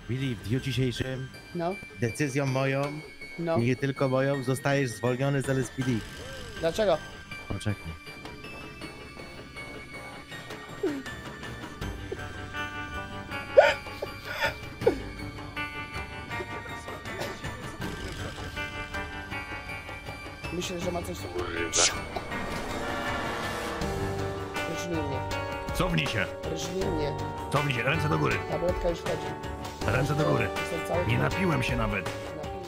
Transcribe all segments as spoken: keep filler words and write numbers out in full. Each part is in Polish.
Billy, w dniu dzisiejszym No, decyzją moją no. i nie tylko moją zostajesz zwolniony z L S P D. Dlaczego? Poczekaj. Myślę, że ma coś... Rżnij mnie. Cofnij się! Rżnij mnie. Cofnij się, ręce do góry! Tabletka już chodzi. Ręce do góry! Jestem cały... Nie napiłem się nawet! Napiję.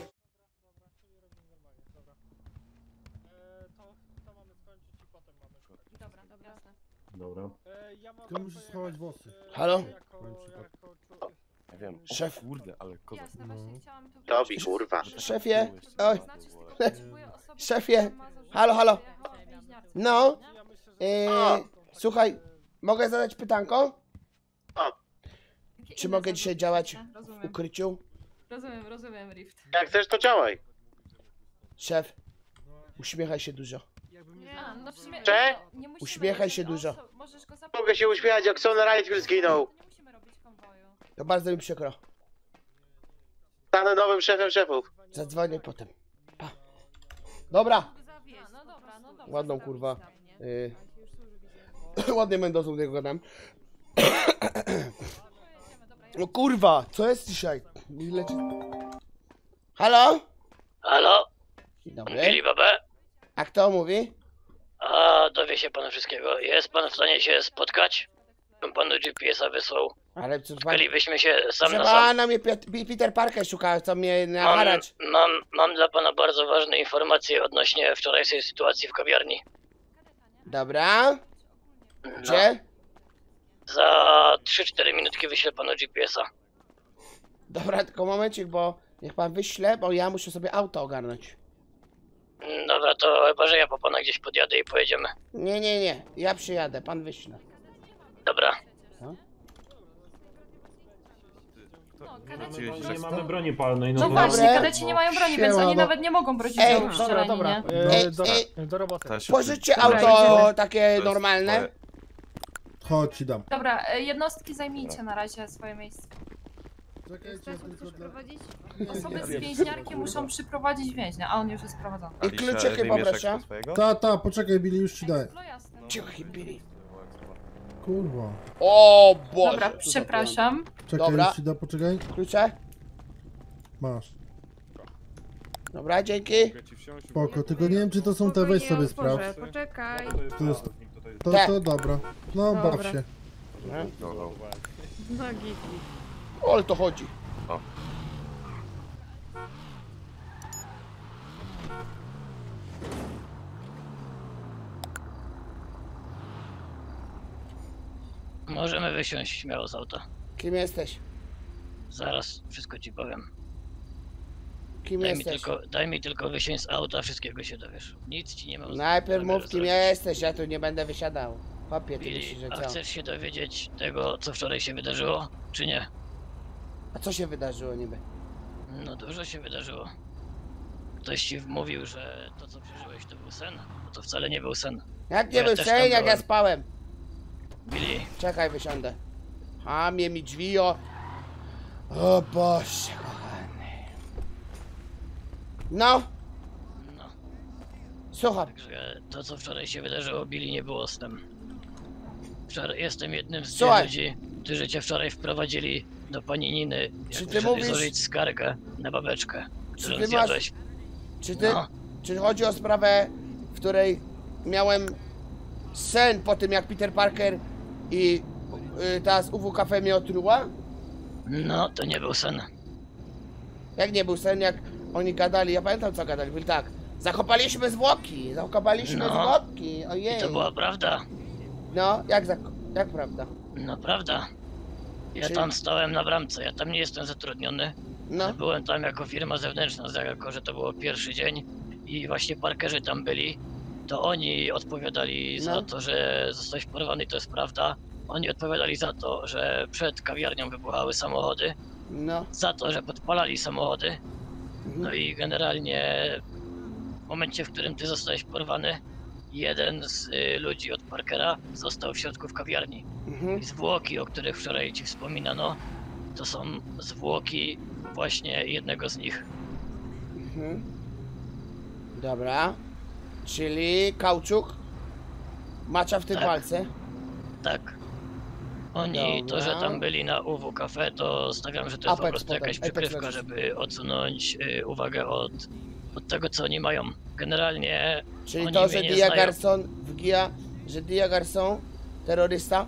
Dobra, dobra, jasne. Dobra. Ty musisz schować włosy. Halo? Ja wiem. Szef. O kurde, ale kozak. Jasne, właśnie chciałam to Tobi, wiedzieć. kurwa. Szefie? Oj, Znaczy, z tego potrzebuję osoby, Szefie. która ma zarzuty Halo, halo. w więźniarce, No. nie? Yy, słuchaj, mogę zadać pytanko? Jakie Czy inne mogę dzisiaj zarzuty? działać w Rozumiem, ukryciu? rozumiem, rozumiem, Rift. Jak chcesz, to działaj. Szef, uśmiechaj się dużo. A, no w sumie, Cze? no, nie musimy, Uśmiechaj jeżeli się on dużo. so- możesz go zapytać. Mogę się uśmiechać, jak Son Rightfield zginął. Nie musimy robić konwoju. To bardzo mi przykro. Stanę nowym szefem szefów. Zadzwonię potem. Pa. Dobra. A, no dobra, no dobra. Ładną, sprawi kurwa. sprawnie. Yy, ładnie Mendozą tego gadam. Pojedziemy, dobra, No kurwa, co jest dzisiaj? Mi leci... Halo? Halo, Dzień dobry. Billy Babę? A kto mówi? A dowie się pan wszystkiego. Jest pan w stanie się spotkać? Bym panu G P S a wysłał. Ale co pan... Bylibyśmy się sam Proszę na sam. pana, mnie Piet- Peter Parker szuka, co mnie Mam, naharać. mam, mam dla pana bardzo ważne informacje odnośnie wczorajszej sytuacji w kawiarni. Dobra. No, Gdzie? za trzy cztery minutki wyślę panu G P S a. Dobra, tylko momencik, bo niech pan wyśle, bo ja muszę sobie auto ogarnąć. Dobra, to chyba, że ja po pana gdzieś podjadę i pojedziemy. Nie, nie, nie, ja przyjadę, pan wyśle. Dobra. No, kadeci Nie mogą- nie mamy broni palnej, No to właśnie, Dobre. kadeci nie mają broni, więc Siema, oni bo- nawet nie mogą brać Ej, udziału w Dobra, dobra, strzelaninie. e, Ej, do, ej. do roboty. Ta się Pożyczcie Dobra, auto idziemy. takie jest normalne. twoje. Chodź, ci dam. Dobra, e, jednostki zajmijcie na razie swoje miejsce. Czekajcie, tylko dla... Osoby z więźniarki muszą przyprowadzić więźnia, a on już jest prowadzony. I kluczyki poproszę. Ta, ta, poczekaj, Billy, już ci daję. No jasne. Ciuchy byli. Kurwa. O Boże. Dobra, co za przepraszam. Czekaj, Dobra. już ci da, poczekaj. piąt. Klucze? Masz. Dobra, dzięki. Spoko, tylko nie wiem, czy to są te, weź sobie sprawdź. Poczekaj. To jest... To, Te. to, dobra. No, Dobra. baw się. No git. O, ale to chodzi. Możemy wysiąść śmiało z auta. Kim jesteś? Zaraz wszystko ci powiem. Kim Daj mi, jesteś? tylko, daj mi tylko wysiąść z auta, wszystkiego się dowiesz. Nic ci nie mam. Najpierw zamiaru mów kim zrobić. jesteś, ja tu nie będę wysiadał. Papie, ty Billy, myślisz, że a co? chcesz się dowiedzieć tego, co wczoraj się wydarzyło, czy nie? A co się wydarzyło niby? No dużo się wydarzyło. Ktoś ci mówił, że to, co przeżyłeś, to był sen? No to wcale nie był sen. Jak nie Ja był też sen, tam jak ja byłem. spałem. Billy, Czekaj, wysiądę. Hamie mi drzwi, o... O Boże, kochany. No, no. słucham. Także to, co wczoraj się wydarzyło, Billy, nie było snem. Wczoraj jestem jednym z tych Słuchaj. ludzi, którzy cię wczoraj wprowadzili do pani Niny, Czy jak ty musieli mówisz- złożyć skargę na babeczkę, którą ty masz- zjadłeś. Czy ty... No. Czy chodzi o sprawę, w której miałem sen po tym, jak Peter Parker i y, ta z U W K F mnie otruła? No, to nie był sen. Jak nie był sen, jak oni gadali, ja pamiętam co gadali, byli tak. Zakopaliśmy zwłoki, zakopaliśmy No. zwłoki, ojej. I to była prawda. No, jak, zak- jak prawda? No prawda. Ja Czy- tam stałem na bramce, ja tam nie jestem zatrudniony. No, Byłem tam jako firma zewnętrzna, za- jako że to było pierwszy dzień i właśnie Parkerzy tam byli, to oni odpowiadali No. za to, że zostałeś porwany, to jest prawda. Oni odpowiadali za to, że przed kawiarnią wybuchały samochody, no. za to, że podpalali samochody. No Mhm. i generalnie w momencie, w którym ty zostałeś porwany, jeden z y, ludzi od Parkera został w środku w kawiarni. Mhm. I zwłoki, o których wczoraj ci wspominano, to są zwłoki właśnie jednego z nich. Mhm. Dobra. Czyli kauczuk. Macza w tym Tak. palce. Tak. Oni, to, że Dobra. tam byli na U W Cafe, to stawiam, że to jest po Apex prostu potem, jakaś Apex przykrywka, leży. żeby odsunąć y, uwagę od, od tego, co oni mają. Generalnie Czyli oni to, mnie że nie Dia znają. Garson w G I A, że Dia Garson, terrorysta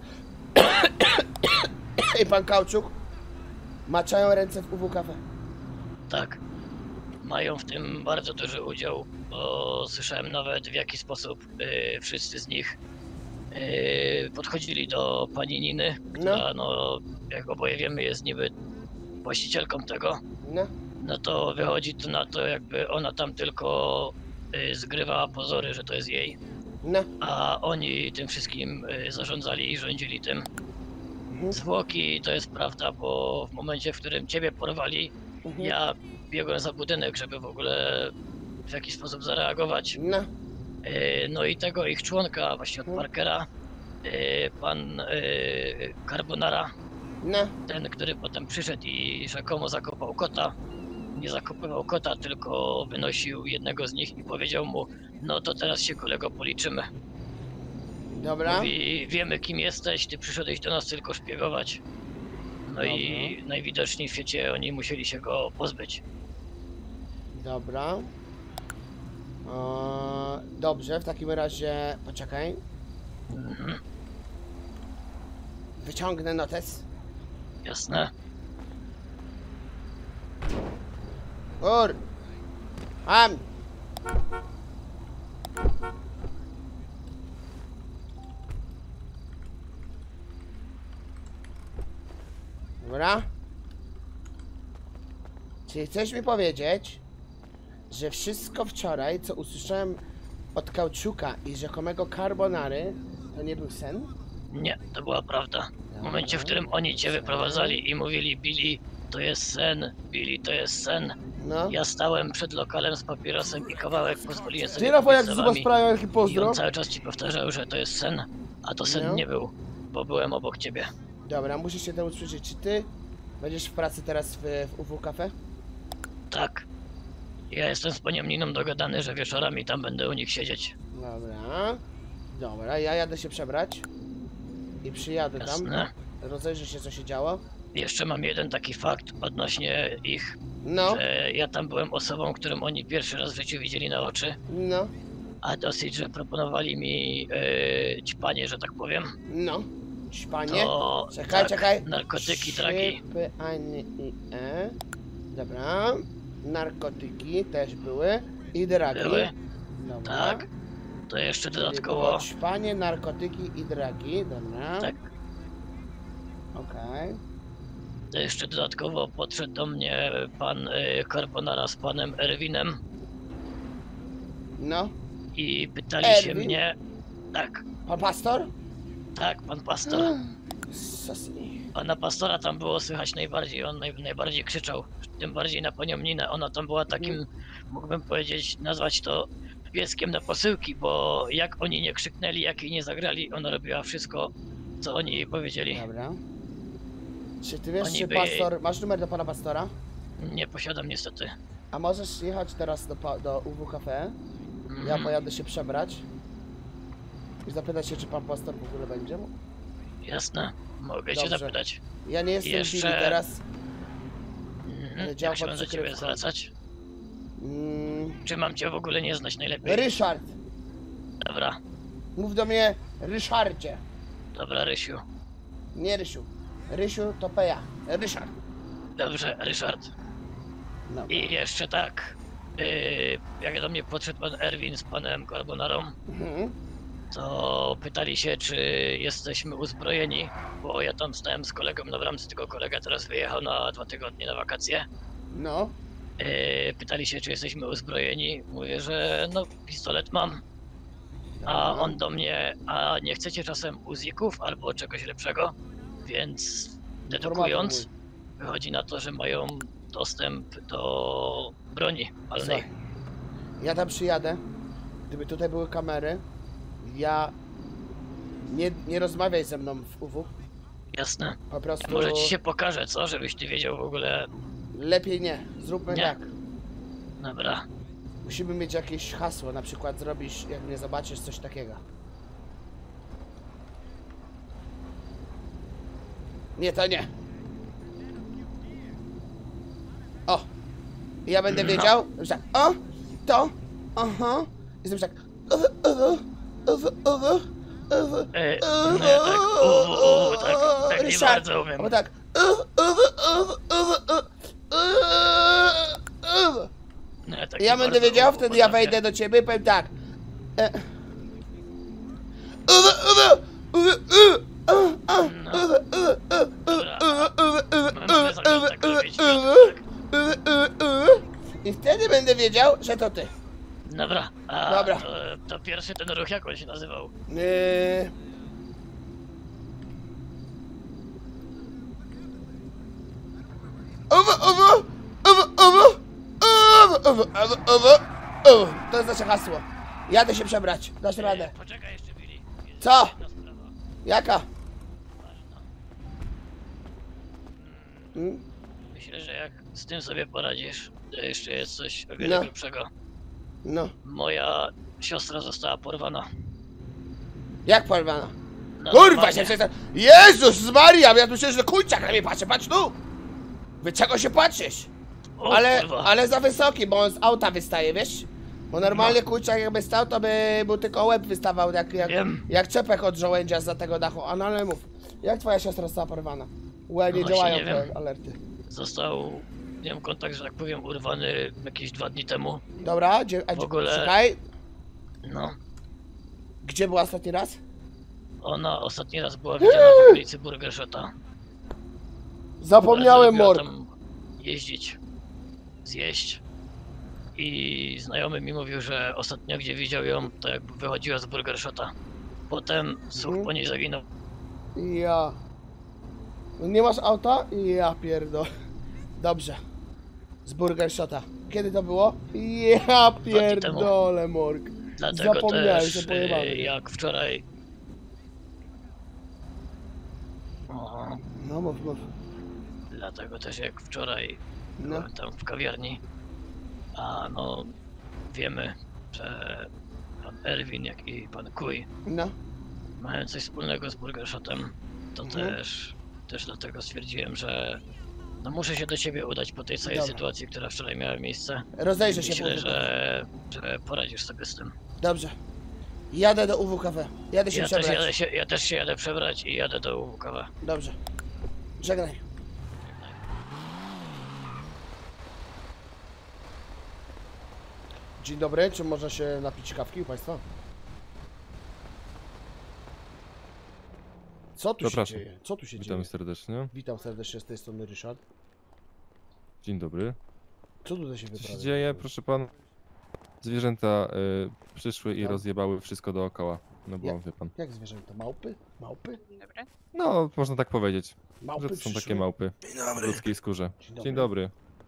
i pan Kauczuk maczają ręce w U W Cafe. Tak. Mają w tym bardzo duży udział, bo słyszałem nawet w jaki sposób y, wszyscy z nich y, podchodzili do pani Niny, która no, jak oboje wiemy, jest niby właścicielką tego. No. No to wychodzi to na to, jakby ona tam tylko y, zgrywała pozory, że to jest jej. No. A oni tym wszystkim y, zarządzali i rządzili tym. Mhm. Zwłoki to jest prawda, bo w momencie, w którym ciebie porwali, Mhm. ja biegłem za budynek, żeby w ogóle w jakiś sposób zareagować. No. Y, No i tego ich członka, właśnie od Mhm. Parkera, y, pan y, Carbonara, No. ten, który potem przyszedł i rzekomo zakopał kota, nie zakopywał kota, tylko wynosił jednego z nich i powiedział mu, no to teraz się kolego policzymy. Dobra. Mówi, wiemy kim jesteś, ty przyszedłeś do nas tylko szpiegować. No i Dobra. najwidoczniej w świecie oni musieli się go pozbyć. Dobra. O, dobrze, w takim razie poczekaj. Mhm, Wyciągnę notes. jasne. Ur. Am. Dobra. Czyli chcesz mi powiedzieć, że wszystko wczoraj, co usłyszałem od Kauczuka i rzekomego Carbonary, to nie był sen? Nie, to była prawda. W momencie, w którym oni cię wyprowadzali i mówili Billy, to jest sen, Billy, to jest sen. No. Ja stałem przed lokalem z papierosem i kawałek pozwoliłem sobie Ty, Rafał, jak kupić z za was wami. sprawa, jaki I pozdro. on cały czas ci powtarzał, że to jest sen, a to sen No. nie był, bo byłem obok ciebie. Dobra, muszę się temu usłyszeć. Czy ty będziesz w pracy teraz w, w U W Cafe? Tak. Ja jestem z panią Niną dogadany, że wieczorami tam będę u nich siedzieć. Dobra. Dobra, ja jadę się przebrać. I przyjadę tam. Jasne. Rozejrzę się, co się działo. Jeszcze mam jeden taki fakt odnośnie ich, No, że ja tam byłem osobą, którą oni pierwszy raz w życiu widzieli na oczy, no, a dosyć, że proponowali mi yy, ćpanie, że tak powiem. no. Śpanie. To Czekaj, tak, czekaj. narkotyki, dragi. P, A, N, I, E. Dobra. Narkotyki też były. I dragi. Były. Dobra. Tak. To jeszcze Czyli dodatkowo, było Śpanie, narkotyki i dragi. Dobra. tak, Okej. to jeszcze dodatkowo podszedł do mnie pan y, Carbonara z panem Erwinem No. i pytali się Erwin? mnie, tak, Pan pastor? tak, pan pastor. Sosni. Pana pastora tam było słychać najbardziej, on naj, najbardziej krzyczał, tym bardziej na panią Ninę. Ona tam była takim, mógłbym powiedzieć, nazwać to pieskiem na posyłki, bo jak oni nie krzyknęli, jak jej nie zagrali, ona robiła wszystko, co oni jej powiedzieli. Dobra. Czy ty wiesz, Oni czy by- pastor... Masz numer do pana pastora? Nie posiadam niestety. A możesz jechać teraz do, pa- do U W Cafe? Ja Mhm, pojadę się przebrać. I zapytać się, czy pan pastor w ogóle będzie. jasne, mogę cię Dobrze. zapytać. Ja nie jestem Jeszcze- Billy teraz. Mhm, Dział jak się pod mam do ciebie przykrywką. zwracać? Mm, Czy mam cię w ogóle nie znać najlepiej? Ryszard! Dobra, Mów do mnie Ryszardzie. dobra Rysiu. Nie Rysiu. Rysiu to P ja. Ryszard. Dobrze, Ryszard. No. I jeszcze tak, yy, jak do mnie podszedł pan Erwin z panem Carbonarą, Mhm. to pytali się, czy jesteśmy uzbrojeni, bo ja tam stałem z kolegą na bramce, tylko kolega teraz wyjechał na dwa tygodnie na wakacje. No. Yy, pytali się, czy jesteśmy uzbrojeni. Mówię, że no pistolet mam. A Dobra. on do mnie, a nie chcecie czasem uzików albo czegoś lepszego? Więc dedukując, Informator wychodzi na to, że mają dostęp do broni palnej. Słuchaj, ja tam przyjadę. Gdyby tutaj były kamery, ja... Nie, nie rozmawiaj ze mną w U W. Jasne. Po prostu Może ci się pokaże, co? Żebyś ty wiedział w ogóle. lepiej nie. Zróbmy Nie. tak. Dobra. Musimy mieć jakieś hasło, na przykład zrobisz, jak mnie zobaczysz, coś takiego. Nie, to nie. O! I ja będę No. wiedział, że tak, o, to, aha. I zrobisz tak, owo, owo, owo, owo, owo, E, no ja tak, uwu, uwu, tak, tak nie Ryszard, bardzo umiem. albo tak, owo, owo, owo, owo, owo, owo. No ja tak I ja nie będę bardzo wiedział, uwu wtedy ja potrafię. wejdę do ciebie i powiem tak. E. Uwe, uwe, uwe, uwe, a, a, No. uwe, uwe, uwe, Dobra. uwe, uwe, uwe, Mamy zamiar uwe, tak uwe, robić, uwe, tak. uwe, uwe, uwe. I wtedy będę wiedział, że to ty. Dobra, a Dobra. To, to pierwszy ten ruch, jak on się nazywał? Yy... Uwe, uwe, uwe, uwe, uwe, uwe, uwe, uwe, uwe. To jest nasze hasło. Jadę się przebrać. Dasz radę. E, poczekaj jeszcze, Billy. Jest Co? jedna sprawa Jaka? ważna. Mm? Myślę, że jak z tym sobie poradzisz, to jeszcze jest coś o wiele No. grubszego. No. Moja siostra została porwana. Jak porwana? No, Kurwa normalnie. się przestań. Jezus z Maria, ja tu myślę, że kurczak na mnie patrzy, patrz tu! Wy czego się patrzysz? O, Ale, kurwa. ale za wysoki, bo on z auta wystaje, wiesz? Bo normalnie kurczak jakby stał, to by mu tylko łeb wystawał, jak, jak, Wiem. jak czepek od żołędzia za tego dachu. A no ale mów, jak twoja siostra została porwana? Łe, nie No właśnie działają nie wiem. te alerty. Został, nie wiem, kontakt, że tak powiem, urwany jakieś dwa dni temu. Dobra, gdzie, a, W ogóle- czekaj, No, gdzie była ostatni raz? ona ostatni raz była widziana w okolicy Burgershota. Zapomniałem, Lubiła Morg. tam jeździć, zjeść. I znajomy mi mówił, że ostatnio gdzie widział ją, to jakby wychodziła z Burgershota. Potem słuch Mhm. po niej zaginął. Ja. No nie masz auta? Ja pierdo. Dobrze. Z Burgershota. Kiedy to było? Ja dni temu. pierdolę, Morg. Dlatego Zapomniałem, też, że pojebany. y, jak wczoraj... O, No mów, mów. dlatego też jak wczoraj No. byłem tam w kawiarni, a no wiemy, że pan Erwin, jak i pan Kuj No. mają coś wspólnego z Burgershotem, to Mhm. też, też dlatego stwierdziłem, że no muszę się do ciebie udać po tej całej Dobra. sytuacji, która wczoraj miała miejsce. Rozejrzę się Myślę, po że, że poradzisz sobie z tym. Dobrze. Jadę do U W K W. Jadę się Ja też, przebrać. jadę się, ja też się jadę przebrać i jadę do U W K W. Dobrze. Żegnaj. Dzień dobry, czy można się napić kawki u Państwa? Co tu Zapraszam. się dzieje? Co tu się Witam dzieje? serdecznie. Witam serdecznie z tej strony Ryszard. Dzień dobry. Co tutaj się Co wyprawia? się dzieje, proszę pan? Zwierzęta y, przyszły i Tak. rozjebały wszystko dookoła. No bo Ja- wie pan. Jak zwierzęta? Małpy? Małpy? No, można tak powiedzieć, Małpy że to są przyszły? takie małpy w ludzkiej skórze. Dzień dobry. Dzień dobry.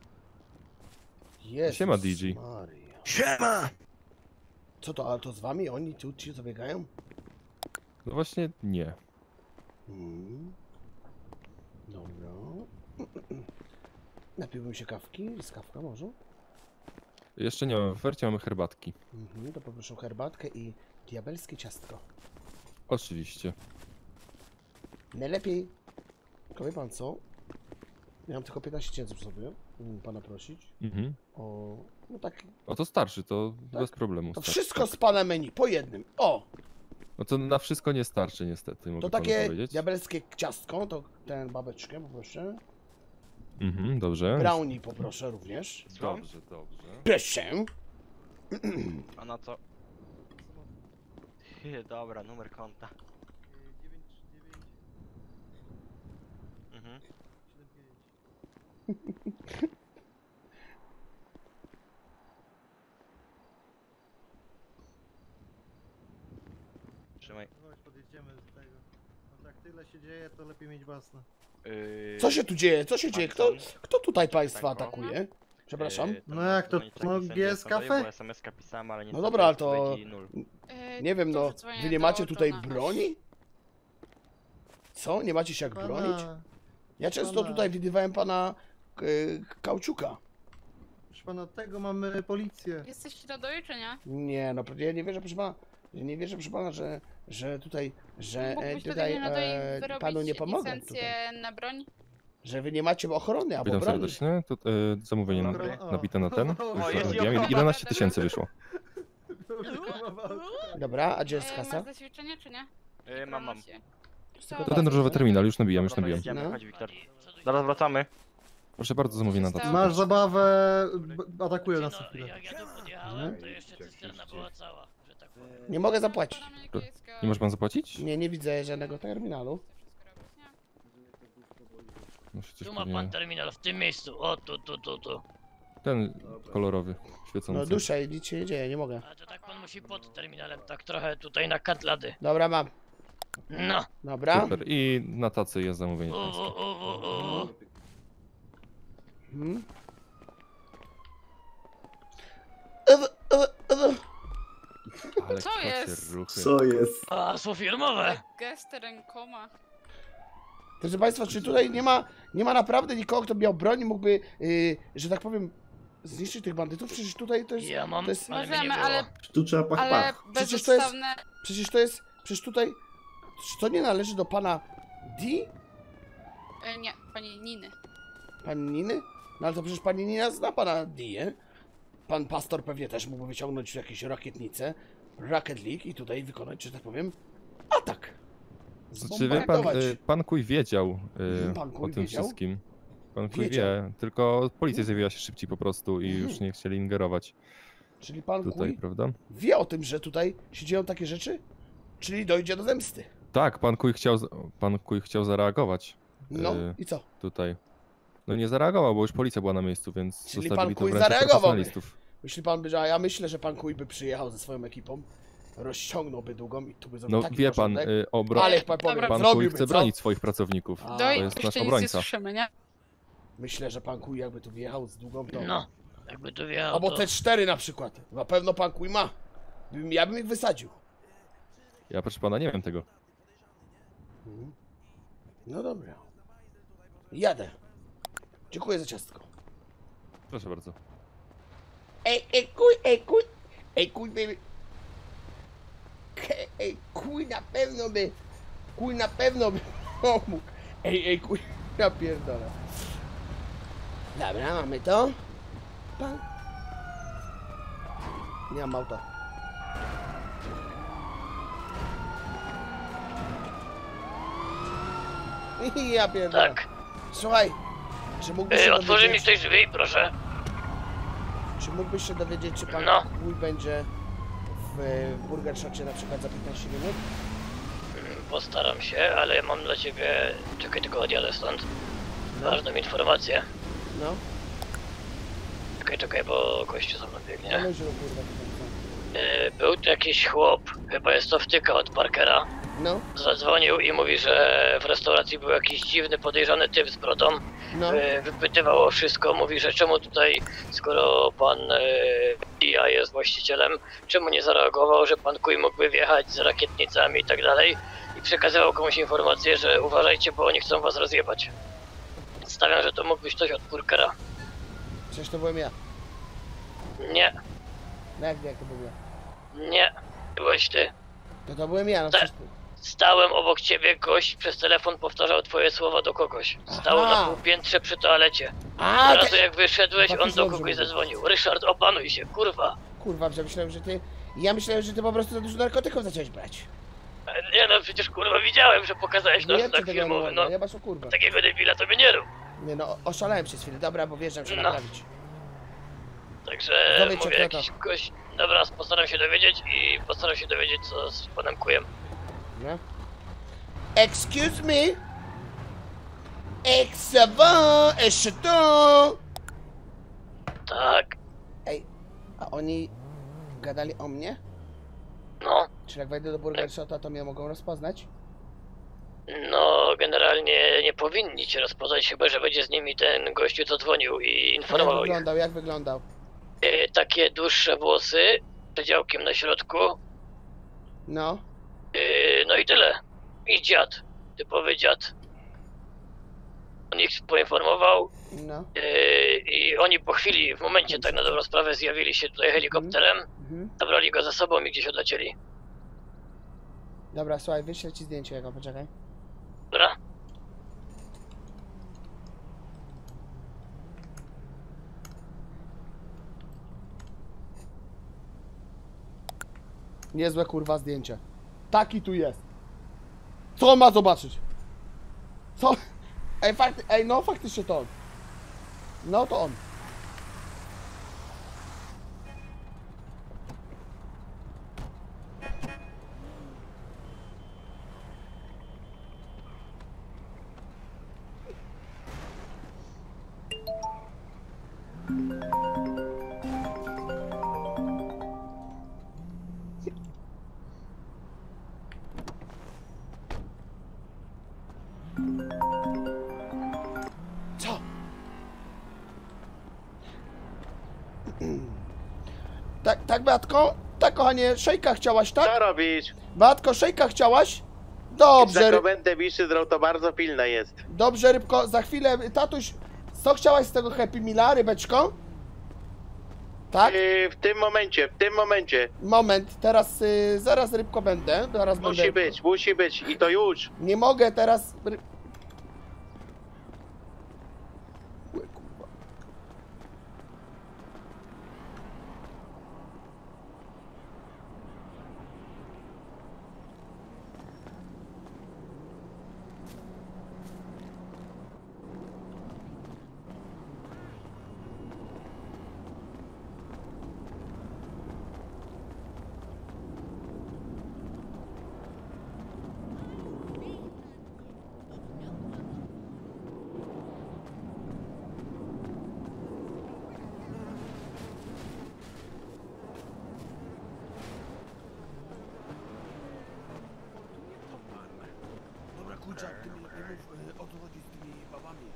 Jezus Siema, D J. Maria. Siema! Co to, a to z wami? Oni tu ci zabiegają? No właśnie nie. Hmm. Dobra. Napiłbym się kawki? Z kawka może? Jeszcze nie mamy w ofercie, mamy herbatki. Mhm, to poproszę herbatkę i diabelskie ciastko. Oczywiście. Najlepiej, tylko wie pan co? Miałem tylko piętnaście tysięcy przy sobie, um, pana prosić Mhm. o... no tak, O to starczy, to Tak? bez problemu. to starczy. wszystko z pana menu, po jednym. O! No to na wszystko nie starczy niestety, mogę To panu takie powiedzieć. diabelskie ciastko, to ten babeczkę poproszę. Mhm, dobrze. Brownie poproszę również. Dobrze, dobrze. Proszę. A na co? Dobra, numer konta. Mhm. Trzymaj. Chodź, podjedziemy do tego. No tak tyle się dzieje, to lepiej mieć własne. Yy, Co się tu dzieje? Co się dzieje? Kto, Patson. kto tutaj państwa Tak, no. atakuje? Przepraszam. Yy, to No ma jak to- dzwonić no, taki G S sędzia sądowy, kafe? bo es em es ka pisałem, ale No niestety dobra, ale to- odpowiedzi nul. Nie wiem, no, wy nie macie tutaj broni? Co? Nie macie się jak bronić? Pana, Ja często pana. tutaj widywałem pana e, Kauczuka. proszę pana, od tego mamy policję. Jesteś środowy, czy nie? Nie, no ja nie wierzę, proszę pana. Ja nie wierzę, proszę pana, że, że tutaj, że e, Mógłbyś tutaj tutaj e, wyrobić panu nie pomogę. Tutaj. licencję na broń? Że wy nie macie ochrony albo Witam broni. serdecznie. To, e, zamówienie na, Dobra, o. nabite na ten. O, Już jest zrobiłem. Joko. jedenaście tysięcy wyszło. Dobra, a gdzie jest E, kasa? masz zaświadczenie, czy nie? Yy, mam, mam. To- To ten różowy terminal, już nabijam, już Dobra, nabijam. jedziemy, No. chodź Wiktor. Zaraz wracamy. Proszę bardzo, zamówienie na tacy. Masz zabawę, b- atakują nas na chwilę. Jak ja tu podjechałem, to jeszcze cysterna była cała, że tak powiem. Nie mogę zapłacić. Nie może pan zapłacić? Nie, nie widzę żadnego terminalu. No się coś Tu ma pewnie- pan terminal w tym miejscu, o tu, tu, tu, tu. Ten kolorowy, No świecący. dusza i nic się nie dzieje, nie mogę. A to tak pan musi pod terminalem, tak trochę tutaj na katlady. Dobra, mam. No, Dobra. Super. I na tacy jest zamówienie u, pańskie. u, u, u, u. Hmm. Ew, ew, ew. Ale Co kocie jest? ruchy. jest? Hasło firmowe. Gesty rękoma. Proszę państwa, czy tutaj nie ma, nie ma naprawdę nikogo, kto miał broń i mógłby, yy, że tak powiem, zniszczyć tych bandytów? Przecież tutaj to jest, Ja mam, to jest ale mnie nie Możemy, było. ale, Sztuczna pach, ale pach. Przecież to jest- bezpodstawne... przecież to jest, przecież tutaj, czy to nie należy do pana D? E, nie, pani Niny. Pani Niny? No ale to przecież pani Nina zna pana D, nie? Pan pastor pewnie też mógłby wyciągnąć jakieś rakietnice, Rocket League i tutaj wykonać, że tak powiem, atak. Znaczy, wie pan, Zbombardować. y, pan Kuj wiedział y, Pan Kuj o tym wiedział? wszystkim. Pan Kuj Wiedział. wie, tylko policja zjawiła się szybciej po prostu i już nie chcieli ingerować Czyli pan tutaj, Kuj prawda? wie o tym, że tutaj się dzieją takie rzeczy? Czyli dojdzie do zemsty. Tak, pan Kuj chciał, z- pan Kuj chciał zareagować No Y, i co? tutaj. No nie zareagował, bo już policja była na miejscu, więc Czyli zostawili pan to Kuj w rękach zareagowałby. profesjonalistów. Myśli pan by, że a ja myślę, że pan Kuj by przyjechał ze swoją ekipą, rozciągnąłby długą i tu by zrobił No taki wie pan, porządek. y, obro... Ale pan powie, Dobra, pan Kuj zrobiłby, chce co? bronić swoich pracowników. A, To Doj, jest nasz jeszcze nic nie obrońca. słyszymy, nie? Myślę, że pan Kuj jakby tu wjechał z długą to... No, jakby tu wjechał, Albo to... te cztery na przykład. Na pewno pan Kuj ma. Bym- Ja bym ich wysadził. Ja proszę pana nie wiem tego. Mhm. No dobra. Jadę. Dziękuję za ciastko. Proszę bardzo. Ej, ej, kuj, ej, kuj. Ej, kuj, baby. Ej, ej, kuj na pewno by. Kuj na pewno by pomógł. Ej, ej, kuj. Ja pierdolę. Dobra, mamy to. Pan. Nie mam auta. Ja pierdolę. Tak. Słuchaj. Czy mógłbyś się Yy, otworzy mi dowiedzieć- ktoś drzwi, proszę. Czy mógłbyś się dowiedzieć, czy pan No. Kuj będzie w e, Burger Shocie na przykład za piętnaście minut? Postaram się, ale mam dla ciebie... Czekaj, tylko odjadę stąd. Ważną informację. No, Czekaj, czekaj, bo gościu za mną biegnie. no że kurwa tutaj Yy, był tu jakiś chłop, chyba jest to wtyka od Parkera. No, Zadzwonił i mówi, że w restauracji był jakiś dziwny, podejrzany typ z brodą. no. Yy, wypytywał o wszystko, mówi, że czemu tutaj, skoro pan yy, ja jest właścicielem, czemu nie zareagował, że pan Kuj mógłby wjechać z rakietnicami i tak dalej. I przekazywał komuś informację, że uważajcie, bo oni chcą was rozjebać. Stawiam, że to mógł być ktoś od Parkera. Przecież to byłem ja. Nie, No jak, jak to byłem ja? nie, byłeś ty. To to byłem ja, no Tak. przecież... Stałem obok ciebie, gość przez telefon powtarzał twoje słowa do kogoś. Stał Aha. na półpiętrze przy toalecie. A, Od razu te... jak wyszedłeś, Chyba on też do dobrze kogoś mówię. zadzwonił. Ryszard, opanuj się, kurwa. Kurwa, że myślałem, że ty... Ja myślałem, że ty po prostu za dużo narkotyków zacząłeś brać. Nie no, przecież kurwa widziałem, że pokazałeś No nasz jak ci znak tego nie filmowy, mogę? no. Ja masz o kurwa. Takiego debila to by nie rób. Nie no, oszalałem przez chwilę. Dobra, bo wjeżdżam się No. naprawić. Także Dowiedz się, mówię, kto to. jakiś gość... Dobra, postaram się dowiedzieć i postaram się dowiedzieć, co z panem Kujem. No. Excuse me? Ex savant, jeszcze to! Tak, Ej, a oni gadali o mnie? no. Czy jak wejdę do Burger Shota, to mnie mogą rozpoznać? No, generalnie nie powinni cię rozpoznać, chyba że będzie z nimi ten gościu, co dzwonił i Jak informował ich. wyglądał, jak wyglądał? E, takie dłuższe włosy, z przedziałkiem na środku, No. e, no i tyle. I dziad. typowy dziad. On ich poinformował No. yy, i oni po chwili, w momencie tak na dobrą sprawę zjawili się tutaj helikopterem, Mhm. zabrali go za sobą i gdzieś odlecieli. Dobra, słuchaj, wyślę ci zdjęcie jego, poczekaj. Dobra? Niezłe kurwa zdjęcie. Taki tu jest. Co on ma zobaczyć? Co? Ej, fakty... Ej, no faktycznie to on. No to on. Co? Tak, tak, Beatko? Tak, kochanie, szejka chciałaś, Co tak? robisz? Beatko, szejka chciałaś? Za Dobrze, ry- komendę Wiszydrą to bardzo pilne jest. dobrze, rybko, za chwilę, tatuś, co chciałaś z tego Happy Meala, rybeczko? Tak? Yy, w tym momencie, w tym momencie. Moment, teraz, y, zaraz rybko będę, zaraz Musi będę. być, musi być i to już. Nie mogę teraz... Ry... Łe, kurwa. Dobra, kurczak, ty mi lepiej mów, o co chodzi z tymi babami.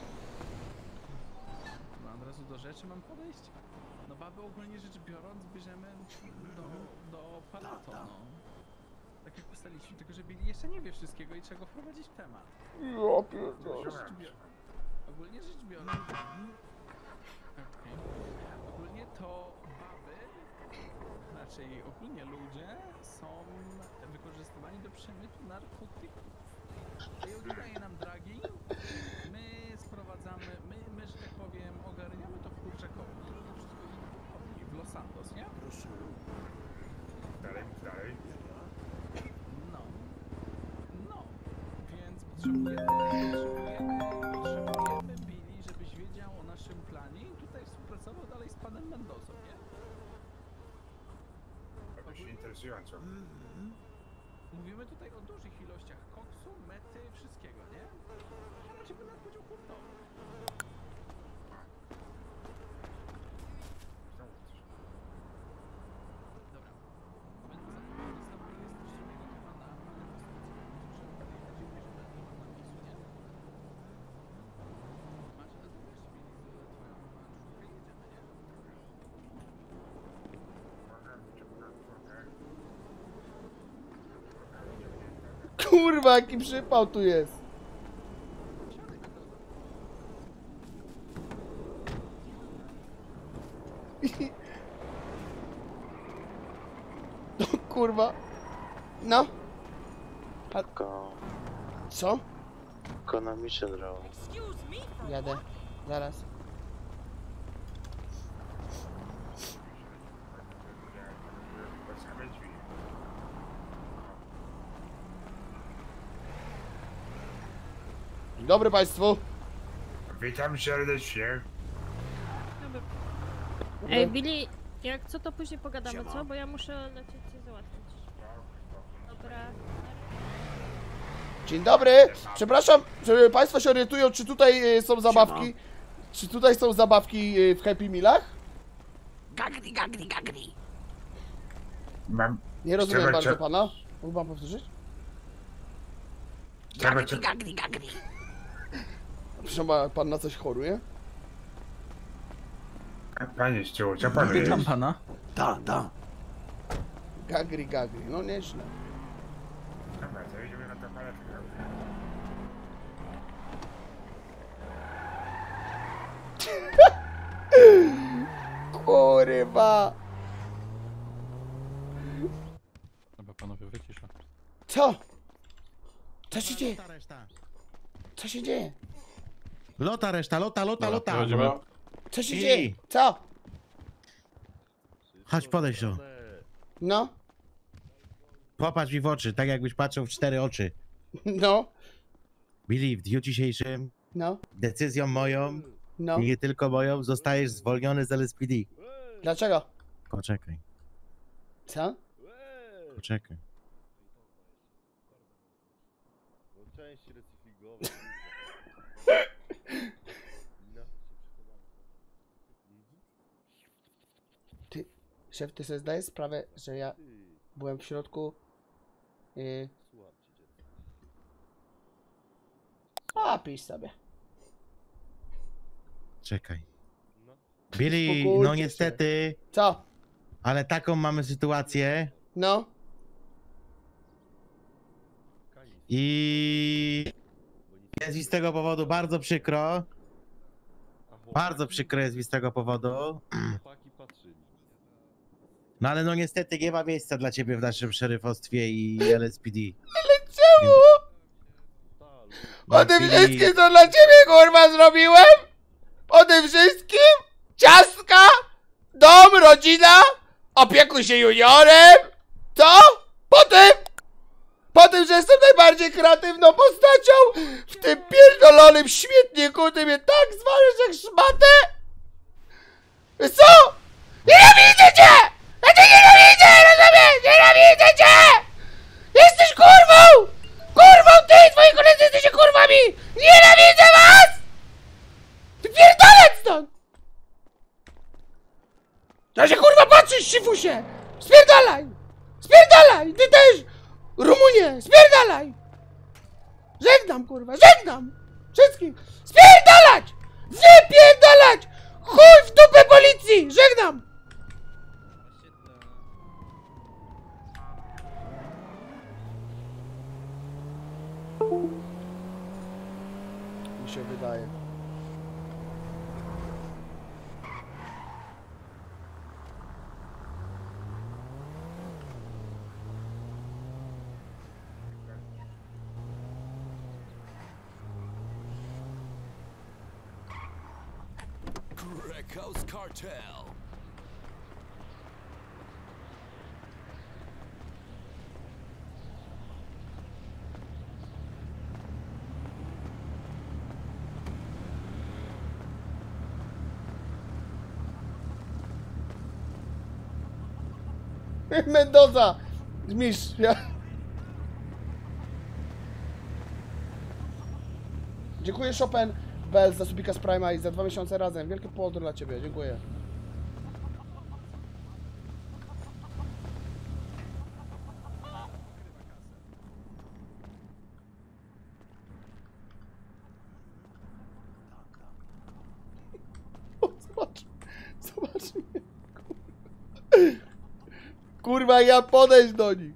No od razu do rzeczy mam podejść? No baby ogólnie rzecz biorąc bierzemy do, do palato, no. Tak jak ustaliliśmy, tylko że Billy jeszcze nie wie wszystkiego i trzeba go wprowadzić w temat. Ja pierdolę. Rzecz bior- Ogólnie rzecz biorąc... Okej. Ogólnie to baby, raczej ogólnie ludzie są wykorzystywani do przemytu narkotyków. I daje nam dragi, my sprowadzamy, my, my, że tak powiem, ogarniamy to w Kurczakowni i to wszystko idzie w Los Santos, nie? Proszę. Dalej, dalej. No. No. Więc potrzebujemy, potrzebujemy, potrzebujemy Billy, żebyś wiedział o naszym planie i tutaj współpracował dalej z panem Mendozą, nie? To się interesująco. Mówimy tutaj o dużych ilościach koksu, mety, wszystkiego, nie? Żeby nawet podział hurtowy. Dobra. Więc znowu jesteś drugiego chyba na manifestacji, że podejrzewam, że nie ma napisu, nie? Masz, ale ty wiesz, mieli twoją czwórkę i jedziemy, nie? Kurwa, jaki przypał tu jest. No, kurwa. No. A Ko, co? Konamiczny drogą. Jadę. Zaraz. Dzień dobry Państwu. Witam serdecznie. Ej, Billy, jak co to później pogadamy, co? Bo ja muszę lecieć coś załatwić. Dobra. Dzień dobry. Przepraszam, że Państwo się orientują, czy tutaj y, są zabawki. Czy tutaj są zabawki y, w Happy Mealach? Gagri, gagri, gagri. Mam... Nie rozumiem Trzeba- bardzo trzeba- pana. Mógł pan powtórzyć? Trzeba cię... Proszę, ma pan na coś choruje? Panie Ściu, co pan jest? Witam pana. Da, da. Gagri, gagri, no nieźle. Dobra, to idziemy na tę paletkę. Kurwa! Chyba panowie wycisza. Co? Co się dzieje? Lota reszta. Co się dzieje? Lota reszta, lota, lota, Dobra, lota. przechodzimy. Co się I- dzieje? Co? Chodź podejdź tu. No? Popatrz mi w oczy, tak jakbyś patrzył w cztery oczy. No? Billy, w dniu dzisiejszym No? decyzją moją No? i nie tylko moją zostajesz zwolniony z L S P D. Dlaczego? Poczekaj, Co? poczekaj. Części recyklingowe. Ty, szef, ty sobie zdajesz sprawę, że ja byłem w środku... Yy... A, pisz sobie. Czekaj. Billy, Uspokójcie no się. niestety, Co? ale taką mamy sytuację No? i jest mi z tego powodu bardzo przykro. Bardzo przykro jest mi z tego powodu. No ale no niestety nie ma miejsca dla ciebie w naszym szeryfostwie i L S P D. Ale czemu? No, O tym Billy, wszystkim, co dla ciebie, kurwa, zrobiłem? O tym wszystkim? Ciastka? Dom, rodzina? Opiekuj się juniorem? Co? Po tym? Po tym, że jestem najbardziej kreatywną postacią w tym pierdolonym śmietniku, ty mnie tak zwalisz jak szmatę? Wiesz co? Nienawidzę cię! Ja cię nienawidzę, rozumiesz? Nienawidzę cię! Jesteś kurwą! Kurwą ty i twoi koledzy jesteście kurwami! Nienawidzę was! Wypierdalać stąd! Co się kurwa patrzysz, sifusie? Spierdalaj! Spierdalaj! Ty też! Rumunie! Spierdalaj! Żegnam kurwa, żegnam! Wszystkich! Spierdalać! Wypierdalać! Chuj w dupę policji! Żegnam! Mi się wydaje. Krakow's Cartel. Mendoza! Mistrz, ja... Dziękuję Chopin Bell za subika z Prima i za dwa miesiące razem. Wielkie pozdro dla ciebie, dziękuję. O, zobacz, zobacz mnie. Kurwa, ja podejść do nich.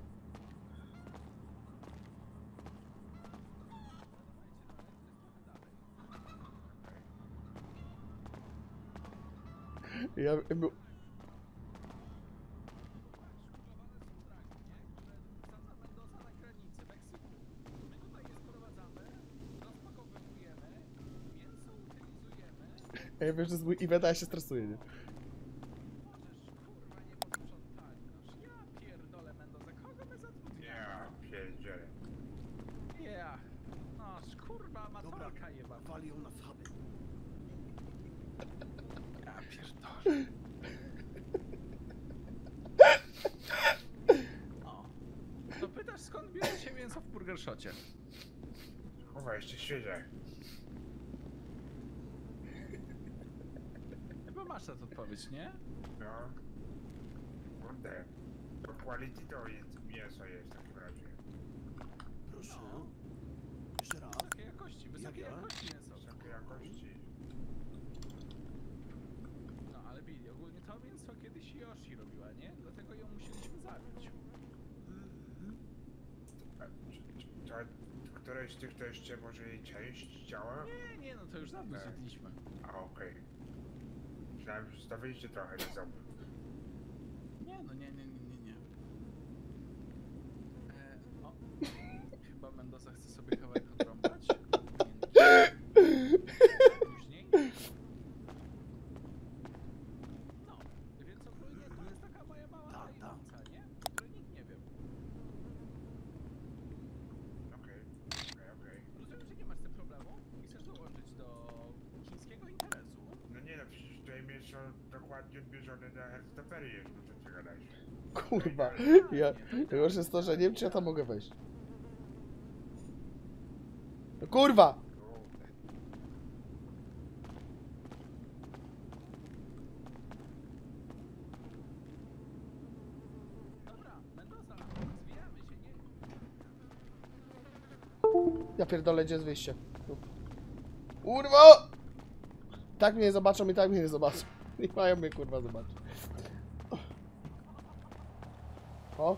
Ja bym... Ja wiem, że z mój event, a ja się stresuję, nie? Ja pierdzielę. Ja. No, kurwa, matorka jeba. Wali ją na schaby. Ja pierdolę. O. No pytasz, skąd bierze się mięso w Burger Shocie? Chyba jeszcze świeże. Chyba masz na to odpowiedź, nie? No. Kurde. To quality to jest mięso jest w takim razie. Proszę. No. Jeszcze raz. Wysokiej jakości, wysokiej Jakie? jakości mięso. Wysokiej jakości. No ale Billy, ogólnie to mięso kiedyś Yoshi robiła, nie? Dlatego ją musieliśmy zabić. A, czy, czy, to któreś z tych to jeszcze może jej część ciała? Nie, nie, no to już dawno Tak. zjedliśmy. A okej. myślałem, że stawiliście trochę nie zrobił. Nie, no nie, nie, nie, nie, nie. E, o, chyba Mendoza chce sobie kawałek odrąbać. Później. No, więc ogólnie to jest taka moja mała tajemnica, nie? O której nikt nie wie. Okej, okej, okej. Rozumiem, że nie masz z tym problemu i chcesz dołączyć do chińskiego interesu. No nie no, przecież tutaj mnie są dokładnie odbierzone na Herstafery jest, no co ty gadałeś? Kurwa, ja... Najgorsze jest to, że nie wiem, czy ja tam mogę wejść. No kurwa! Dobra, Mendoza, rozwijamy się, nie? Ja pierdolę, gdzie jest wyjście? Kurwa! Tak mnie nie zobaczą i tak mnie nie zobaczą. Nie mają mnie kurwa zobaczyć. O!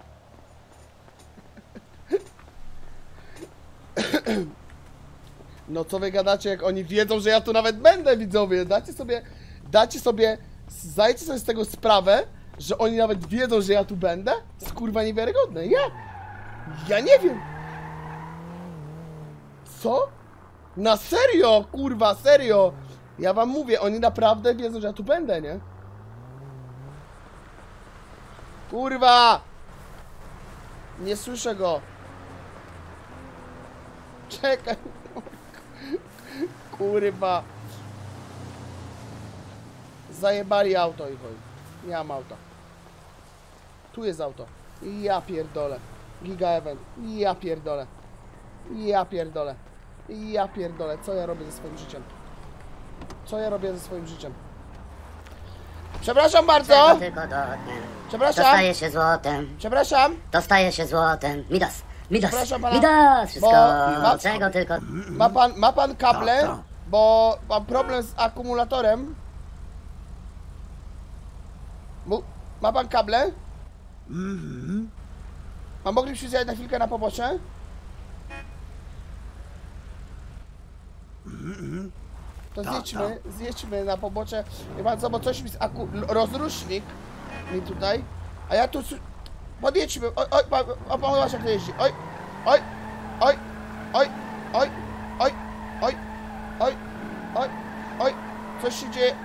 No co wy gadacie, jak oni wiedzą, że ja tu nawet będę, widzowie? Dacie sobie, dacie sobie, zdajcie sobie z tego sprawę, że oni nawet wiedzą, że ja tu będę? To jest kurwa niewiarygodne, ja! Ja nie wiem! Co? Na serio, kurwa, serio! Ja wam mówię, oni naprawdę wiedzą, że ja tu będę, nie? Kurwa! Nie słyszę go. Czekaj. Kurwa. Zajebali auto i chuj. Nie mam auta. Tu jest auto. Ja pierdolę. Giga event. Ja pierdolę. Ja pierdolę. Ja pierdolę. Co ja robię ze swoim życiem? Co ja robię ze swoim życiem? Przepraszam bardzo! Tylko do dnia. Przepraszam! Dostaje się złotem. Przepraszam! Dostaje się złotem. Midas. Midas. Przepraszam pana, Midas. Wszystko. bo ma- Czego tylko. Ma pan, ma pan kable? Tak, tak. Bo mam problem z akumulatorem. Mu- Ma pan kable? Mhm. A moglibyśmy zjechać na chwilkę na pobocze? To Tak, zjedźmy, zjedźmy na pobocze. Wie pan co, bo coś mi z aku... rozrusznik mi tutaj. A ja tu... su- Podjedźmy. Oj, oj, pan, o, pan zobacz, jak to jeździ. Oj, oj, oj, oj, oj, oj, oj, oj, oj, oj. Coś się dzieje.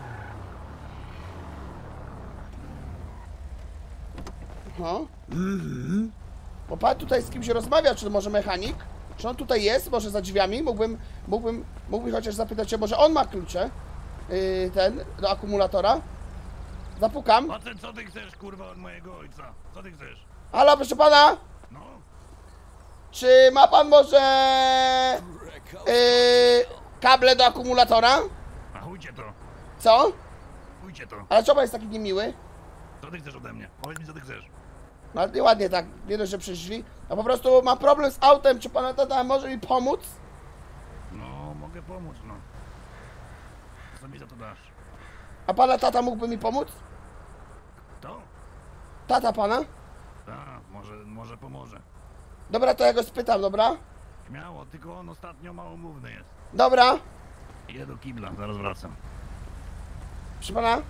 No. Bo pan tutaj z kimś rozmawia, czy to może mechanik? Czy on tutaj jest? Może za drzwiami? Mógłbym, mógłbym, mógłbym chociaż zapytać się, może on ma klucze? Yy, ten, do akumulatora? Zapukam. A ty co ty chcesz, kurwa, od mojego ojca? Co ty chcesz? Halo, proszę pana? No. Czy ma pan może... Yy, kable do akumulatora? A chujcie to. Co? Chujcie to. Ale czemu pan jest taki niemiły? Co ty chcesz ode mnie? Powiedz mi, co ty chcesz. No ale ładnie tak, nie dość, że przez drzwi. A po prostu mam problem z autem, czy pana tata może mi pomóc? No, mogę pomóc, no. Co mi za to dasz? A pana tata mógłby mi pomóc? To? Tata pana? Tak, może, może pomoże. Dobra, to ja go spytam, dobra? Śmiało, tylko on ostatnio małomówny jest. Dobra. Idę do kibla, zaraz wracam. Proszę pana?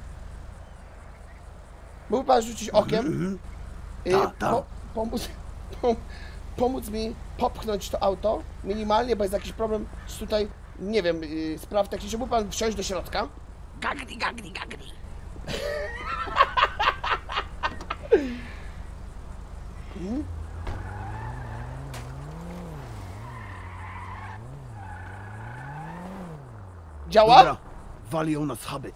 Mógł pan rzucić okiem? Y, Tak, tak. po, pomóc, pom, pomóc mi popchnąć to auto minimalnie, bo jest jakiś problem z tutaj, nie wiem, y, spraw technicznych. Mógł pan wsiąść do środka? Gagdi, gagdi, gagdi. Hmm? Działa? Dobra, wali ją na schaby.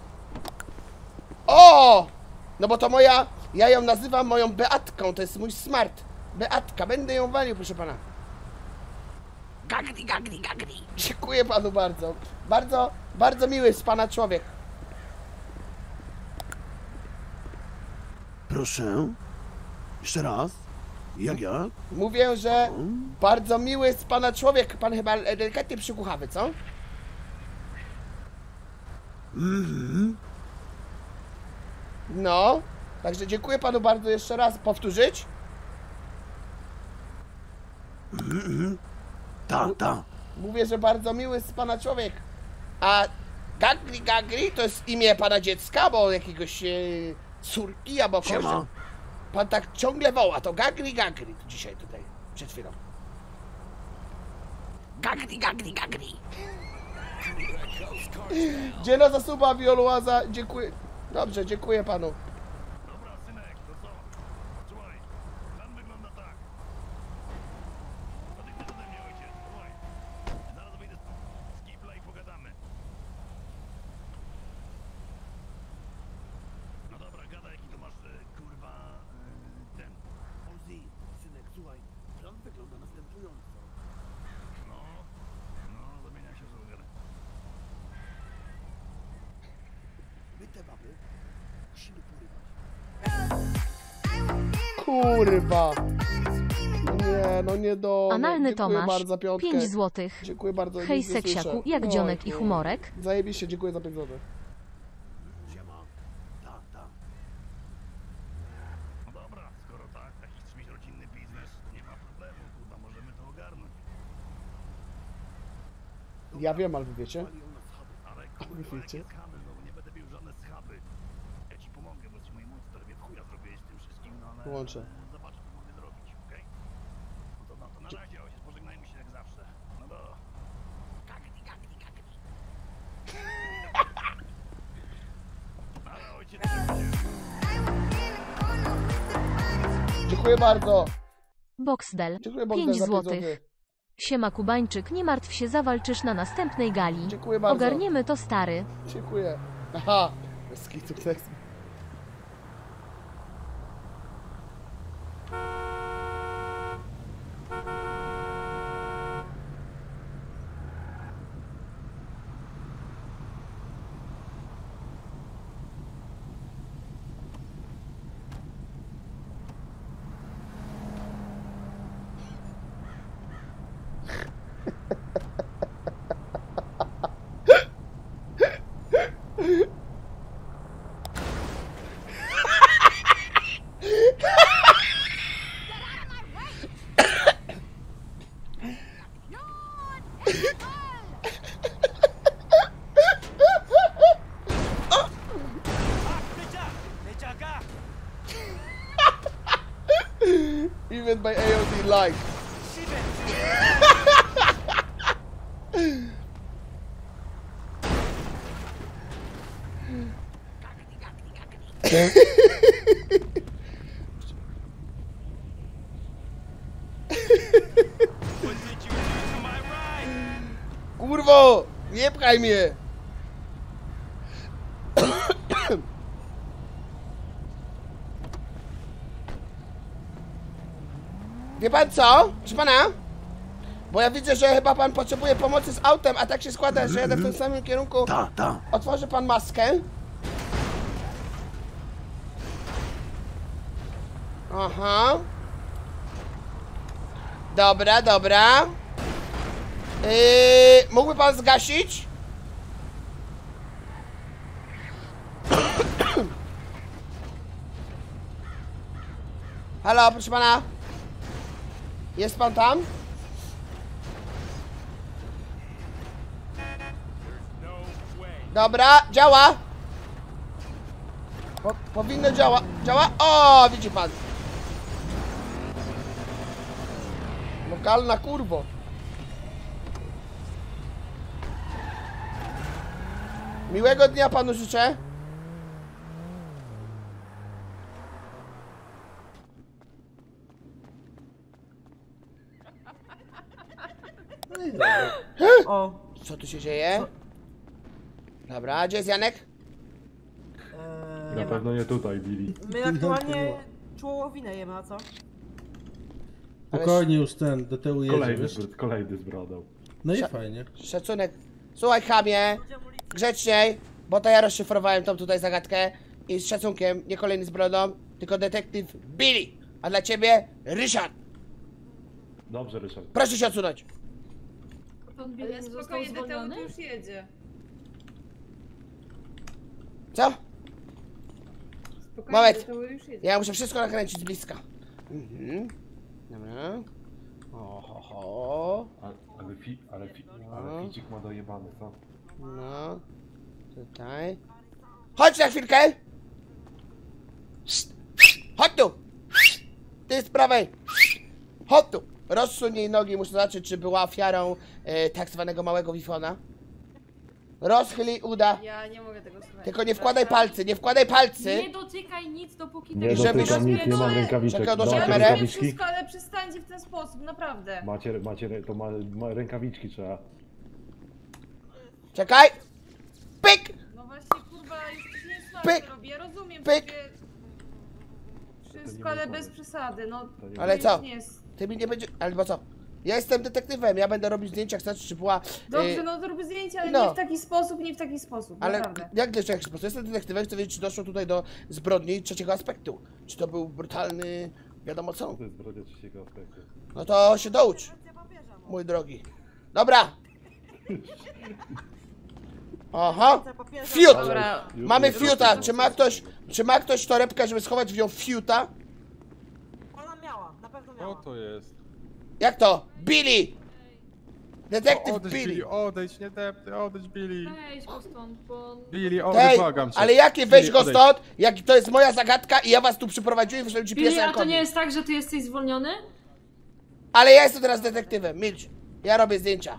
O! No bo to moja, ja ją nazywam moją Beatką, to jest mój smart. Beatka, będę ją walił, proszę pana. Gagdi, gagdi, gagdi. Dziękuję panu bardzo. Bardzo, bardzo miły z pana człowiek. Proszę. Jeszcze raz. Jak ja? Mówię, że bardzo miły z pana człowiek. Pan chyba delikatnie przykuchawy, co? Mhm. No. Także dziękuję panu bardzo jeszcze raz. Powtórzyć? Mhm. Tak, tak. Mówię, że bardzo miły z pana człowiek. A Gagri Gagri to jest imię pana dziecka, albo jakiegoś e, córki, albo kogoś. Siema. Pan tak ciągle woła, to Gagri Gagri dzisiaj tutaj, przed chwilą. Gagri Gagri Gagri. Dziena zasuba, Wioluaza, dziękuję. Dobrze, dziękuję panu. Dobra, synek, to co? Słuchaj, plan wygląda tak. Podejdź ode mnie, ojciec, słuchaj. Zaraz wyjdę z kibla i pogadamy. No dobra, gadaj, jaki to masz, e, kurwa, e, ten. Ozzy, synek, słuchaj, plan wygląda następująco. No, no, zamienia się w sługę. My te baby musimy porywać. Kurwa. No nie, no nie do. Analny Dziękuję Tomasz, bardzo, piątkę. pięć złotych. Dziękuję bardzo. Hej nic nie seksiaku, słyszę. jak Oj, dzionek i no. humorek? Zajebiście, dziękuję za pięć złotych. Siema. Tak, tak. No dobra, skoro tak, taki chcesz mieć rodzinny biznes, nie ma problemu, kurwa, możemy to ogarnąć. Ja wiem, ale wy wiecie. Palią nas schaby. Ale Wy kurwa, wiecie. jakie schaby, no nie będę bił żadne schaby. Ja ci pomogę, bo ci moi młodzy to robię w chuja zrobiłeś z tym wszystkim, no ale... Wyłączę. e, Zobacz, co mogę zrobić, okej? No to, no to na razie, ojciec, pożegnajmy się jak zawsze. No do... Kagni, kagni, kagni. Ale ojciec, trzymaj się. Dziękuję bardzo. Boxdel, Dziękuję bardzo pięć za pięć złotych. złotych. Siema Kubańczyk, nie martw się, zawalczysz na następnej gali. Dziękuję bardzo. Ogarniemy to, stary. Dziękuję. Aha, bez kitu tekst. Even by A O D like. Kurwo, nie pchaj mnie. Wie pan co? Proszę pana? Bo ja widzę, że chyba pan potrzebuje pomocy z autem, a tak się składa, że jadę w tym samym kierunku. Ta, ta. Otworzy pan maskę. Aha. Dobra, dobra. Yy, mógłby pan zgasić? Halo, proszę pana. Jest pan tam? Dobra, działa. Po, powinno działa. Działa? O, widzi pan. Lokalna kurwo. Miłego dnia panu życzę. O. Co tu się dzieje? Dobra, gdzie jest Janek? Eee, Na pewno nie tutaj, Billy. my aktualnie czołowinę jemy, a co? Spokojnie już ten, do tyłu jedzie, Kolejny, wiesz? z- kolejny z brodą. No i Sza- fajnie. Szacunek. Słuchaj, chamie, grzeczniej, bo to ja rozszyfrowałem tą tutaj zagadkę i z szacunkiem, nie kolejny z brodą, tylko detektyw Billy, a dla ciebie Ryszard. Dobrze, Ryszard. Proszę się odsunąć. Pan Billy został zwolniony? Już jedzie. Co? Spokojnie, Moment. to już jedzie. Ja muszę wszystko nakręcić z bliska. Mhm. Dobra. Oho, ho. A, ale, fi, ale, fi, No. ale ficik ma dojebany, co? No. Tutaj. Chodź na chwilkę! Chodź tu! Ty z prawej! Chodź tu! Rozsuń jej nogi, muszę zobaczyć, czy była ofiarą e, tak zwanego małego wifona. Rozchyl jej uda. Ja nie mogę tego słuchać. Tylko nie wkładaj palcy, nie wkładaj palcy! Nie dotykaj nic, dopóki Nie tego dotykam nic, nie mam rękawiczek. Czekaj, odłożę Macie kamerę. rękawiczki? wszystko, ale przestańcie w ten sposób, naprawdę. Macie, macie, rę- to ma, ma rękawiczki trzeba. Czekaj! Pyk! No właśnie, kurwa, już nie słabo Pyk! to robi. Ja rozumiem Pyk! sobie wszystko, ale bez przesady, no. Ale to co? już nie jest- Ty mi nie będzie... Ale bo co? Ja jestem detektywem, ja będę robił zdjęcia, chcesz, czy była... Dobrze, e, no to rób zdjęcia, ale no. nie w taki sposób, nie w taki sposób, Ale naprawdę. jak to w jaki sposób? Jestem detektywem, chcę wiedzieć, czy doszło tutaj do zbrodni trzeciego aspektu. Czy to był brutalny... wiadomo co. To jest zbrodnia trzeciego aspektu. No to się doucz, mój drogi. Dobra! Aha! Fiut! Dobra. Mamy fiuta! Czy ma ktoś, czy ma ktoś torebkę, żeby schować w nią fiuta? Ona miała, na pewno Co miała. to jest? Jak to? Billy! Detektyw Odejdź Billy! Billy, odejdź, nie depty, odejdź Billy. Weź go stąd, bo... Billy, odejdź, Ej, błagam cię. ale jakie weź Billy, go odejdź. stąd, jak to jest moja zagadka i ja was tu przyprowadziłem i wyszedłem G P S Billy, a to Jankowi. nie jest tak, że ty jesteś zwolniony? Ale ja jestem teraz detektywem, milcz. Ja robię zdjęcia.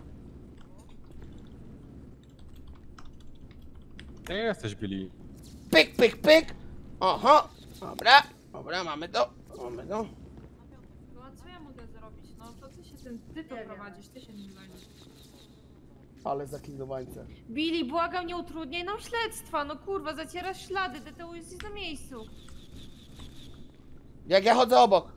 Nie jesteś Billy. Pyk, pyk, pyk. Oho, dobra, dobra, mamy to, mamy to. No a co ja mogę zrobić? No to ty się tym, ty to prowadzisz, ty się nim zajmiesz. Ale zaklinowańce. Billy, błagam, nie utrudniaj nam śledztwa, no kurwa, zacierasz ślady, D T U jest na miejscu. Jak ja chodzę obok.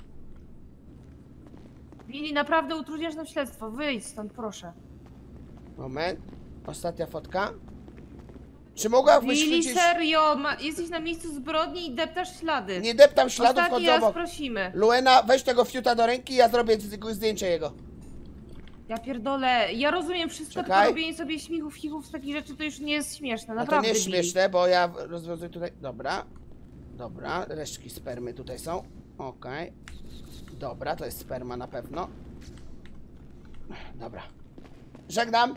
Billy, naprawdę utrudniasz nam śledztwo, wyjdź stąd, proszę. Moment, ostatnia fotka. Czy mogłabyś Billy, chwycić... serio, ma, jesteś na miejscu zbrodni i deptasz ślady. Nie deptam śladów, Ostatni chodzę raz obok. prosimy. Luena, weź tego fiuta do ręki i ja zrobię z- zdjęcie jego. Ja pierdolę, ja rozumiem wszystko, Czekaj. tylko robienie sobie śmichów, chichów z takich rzeczy to już nie jest śmieszne, A to naprawdę. nie jest Billy. śmieszne, bo ja rozwiązuję tutaj... Dobra. Dobra, resztki spermy tutaj są. Okej. Dobra, to jest sperma na pewno. Dobra. Żegnam.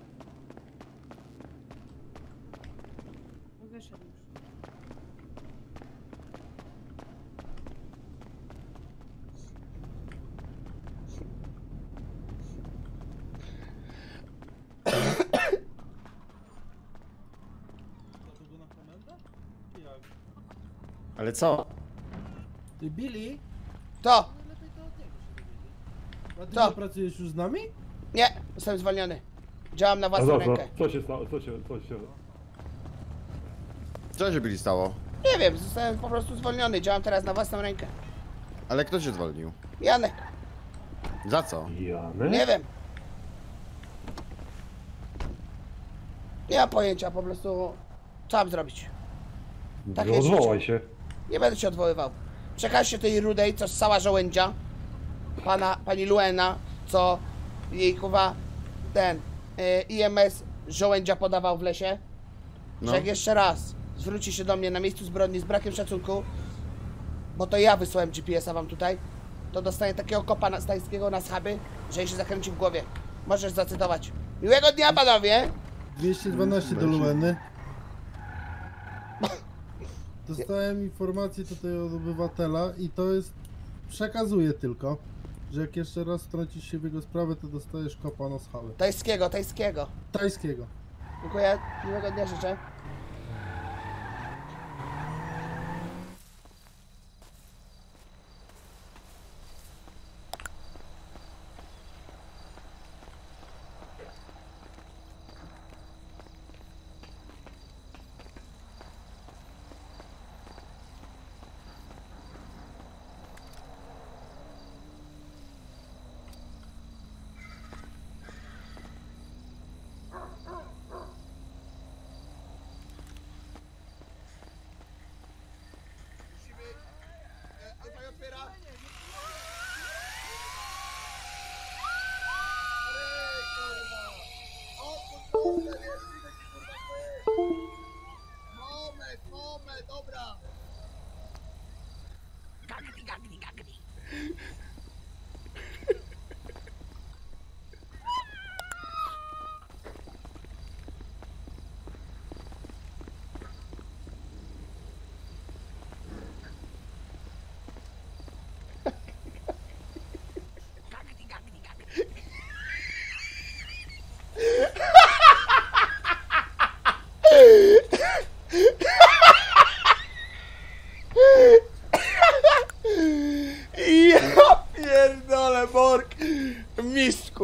Wyszedł już. Ale co? Ty Billy? To. A ty Co? nie pracujesz już z nami? Nie, zostałem zwolniony. Działam na A własną za co? rękę. Co się stało? Co się, co się... Co się Billy stało? Nie wiem, zostałem po prostu zwolniony. Działam teraz na własną rękę. Ale kto się zwolnił? Janek, Za co? Janek? nie wiem. Nie mam pojęcia, po prostu... Co mam zrobić? Tak jest Odwołaj życie. się. Nie będę się odwoływał. Przekażcie tej rudej, co ssała żołędzia. Pana, pani Luena, co jej kuwa ten y, I M S żołędzia podawał w lesie. No. Że jak jeszcze raz zwróci się do mnie na miejscu zbrodni z brakiem szacunku, bo to ja wysłałem G P S a wam tutaj, to dostanie takiego kopa na, stańskiego na schaby, że jej się zakręci w głowie. Możesz zacytować. Miłego dnia, panowie! dwieście dwanaście do Lueny. Dostałem informację tutaj od obywatela i to jest... Przekazuję tylko, że jak jeszcze raz wtrącisz się w jego sprawę, to dostajesz kopa na schałę. Tajskiego, tajskiego. Tajskiego. Dziękuję, miłego dnia życzę.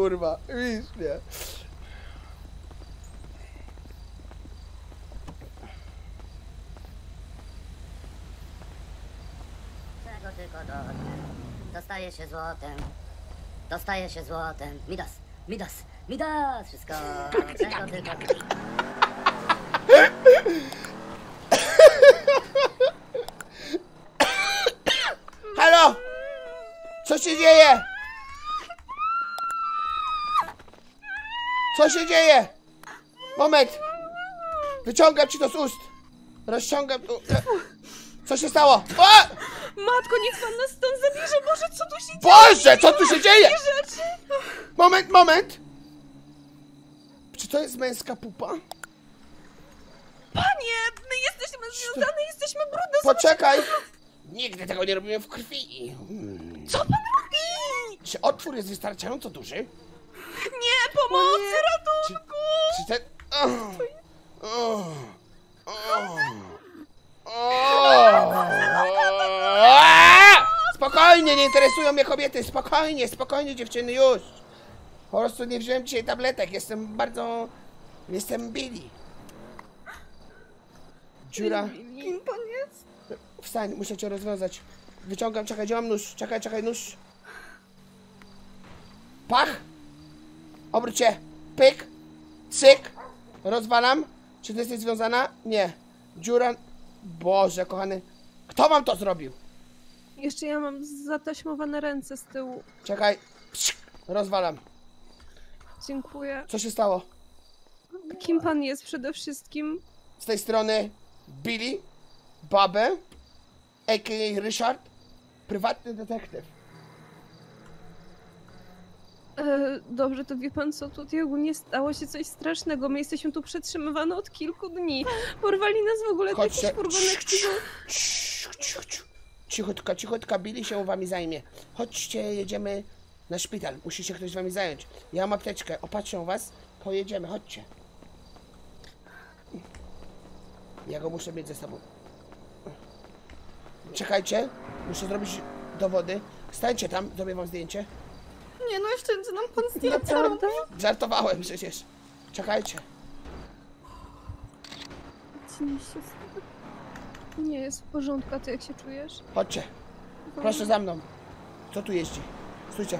kurwa, widzisz mnie. Czego tylko do... Dostaje się złotem. Dostaje się złotem. Midas, Midas, Midas, wszystko. Czego tylko... Halo! Co się dzieje? Co się dzieje? Moment! Wyciągam ci to z ust! Rozciągam tu... Co się stało? O! Matko, niech pan nas stąd zabierze, Boże, co tu się dzieje? Boże, co tu się dzieje? Rzeczy. Moment, moment! Czy to jest męska pupa? Panie, my jesteśmy związane, jesteśmy brudne. Poczekaj! Nigdy tego nie robimy w krwi. Co pan robi? Czy otwór jest wystarczająco duży? Nie, pomocy, ratunku! Czy ten... Oh, oh, oh, oh. Spokojnie, nie interesują mnie kobiety. Spokojnie, spokojnie dziewczyny, już. Po prostu nie wziąłem dzisiaj tabletek. Jestem bardzo... Jestem Billy. Dziura. Kim pan jest? Wstań, muszę cię rozwiązać. Wyciągam, czekaj, gdzie mam nóż? Czekaj, czekaj, nóż. Pach! Obróć się. Pyk. Cyk. Rozwalam. Czy ty jesteś związana? Nie. Dziura. Boże, kochany. Kto wam to zrobił? Jeszcze ja mam zataśmowane ręce z tyłu. Czekaj. Psz, rozwalam. Dziękuję. Co się stało? Kim pan jest przede wszystkim? Z tej strony Billy, Babę, a k a. Ryszard, prywatny detektyw. E, dobrze, to wie pan co, tutaj ogólnie stało się coś strasznego. My jesteśmy tu przetrzymywane od kilku dni. Porwali nas w ogóle Chodźcie. jakiś furgonek. Cichutka, cichutka, Billy się wami zajmie. Chodźcie, jedziemy na szpital. Musi się ktoś z wami zająć. Ja mam apteczkę, opatrzę was, pojedziemy, chodźcie. Ja go muszę mieć ze sobą. Czekajcie, muszę zrobić dowody. Stańcie tam, zrobię wam zdjęcie. Nie no, jeszcze nam pan zdjęcia robi. Żartowałem przecież. Czekajcie. Nie jest w porządku, a ty jak się czujesz? Chodźcie. Proszę za mną. Kto tu jeździ? Stójcie.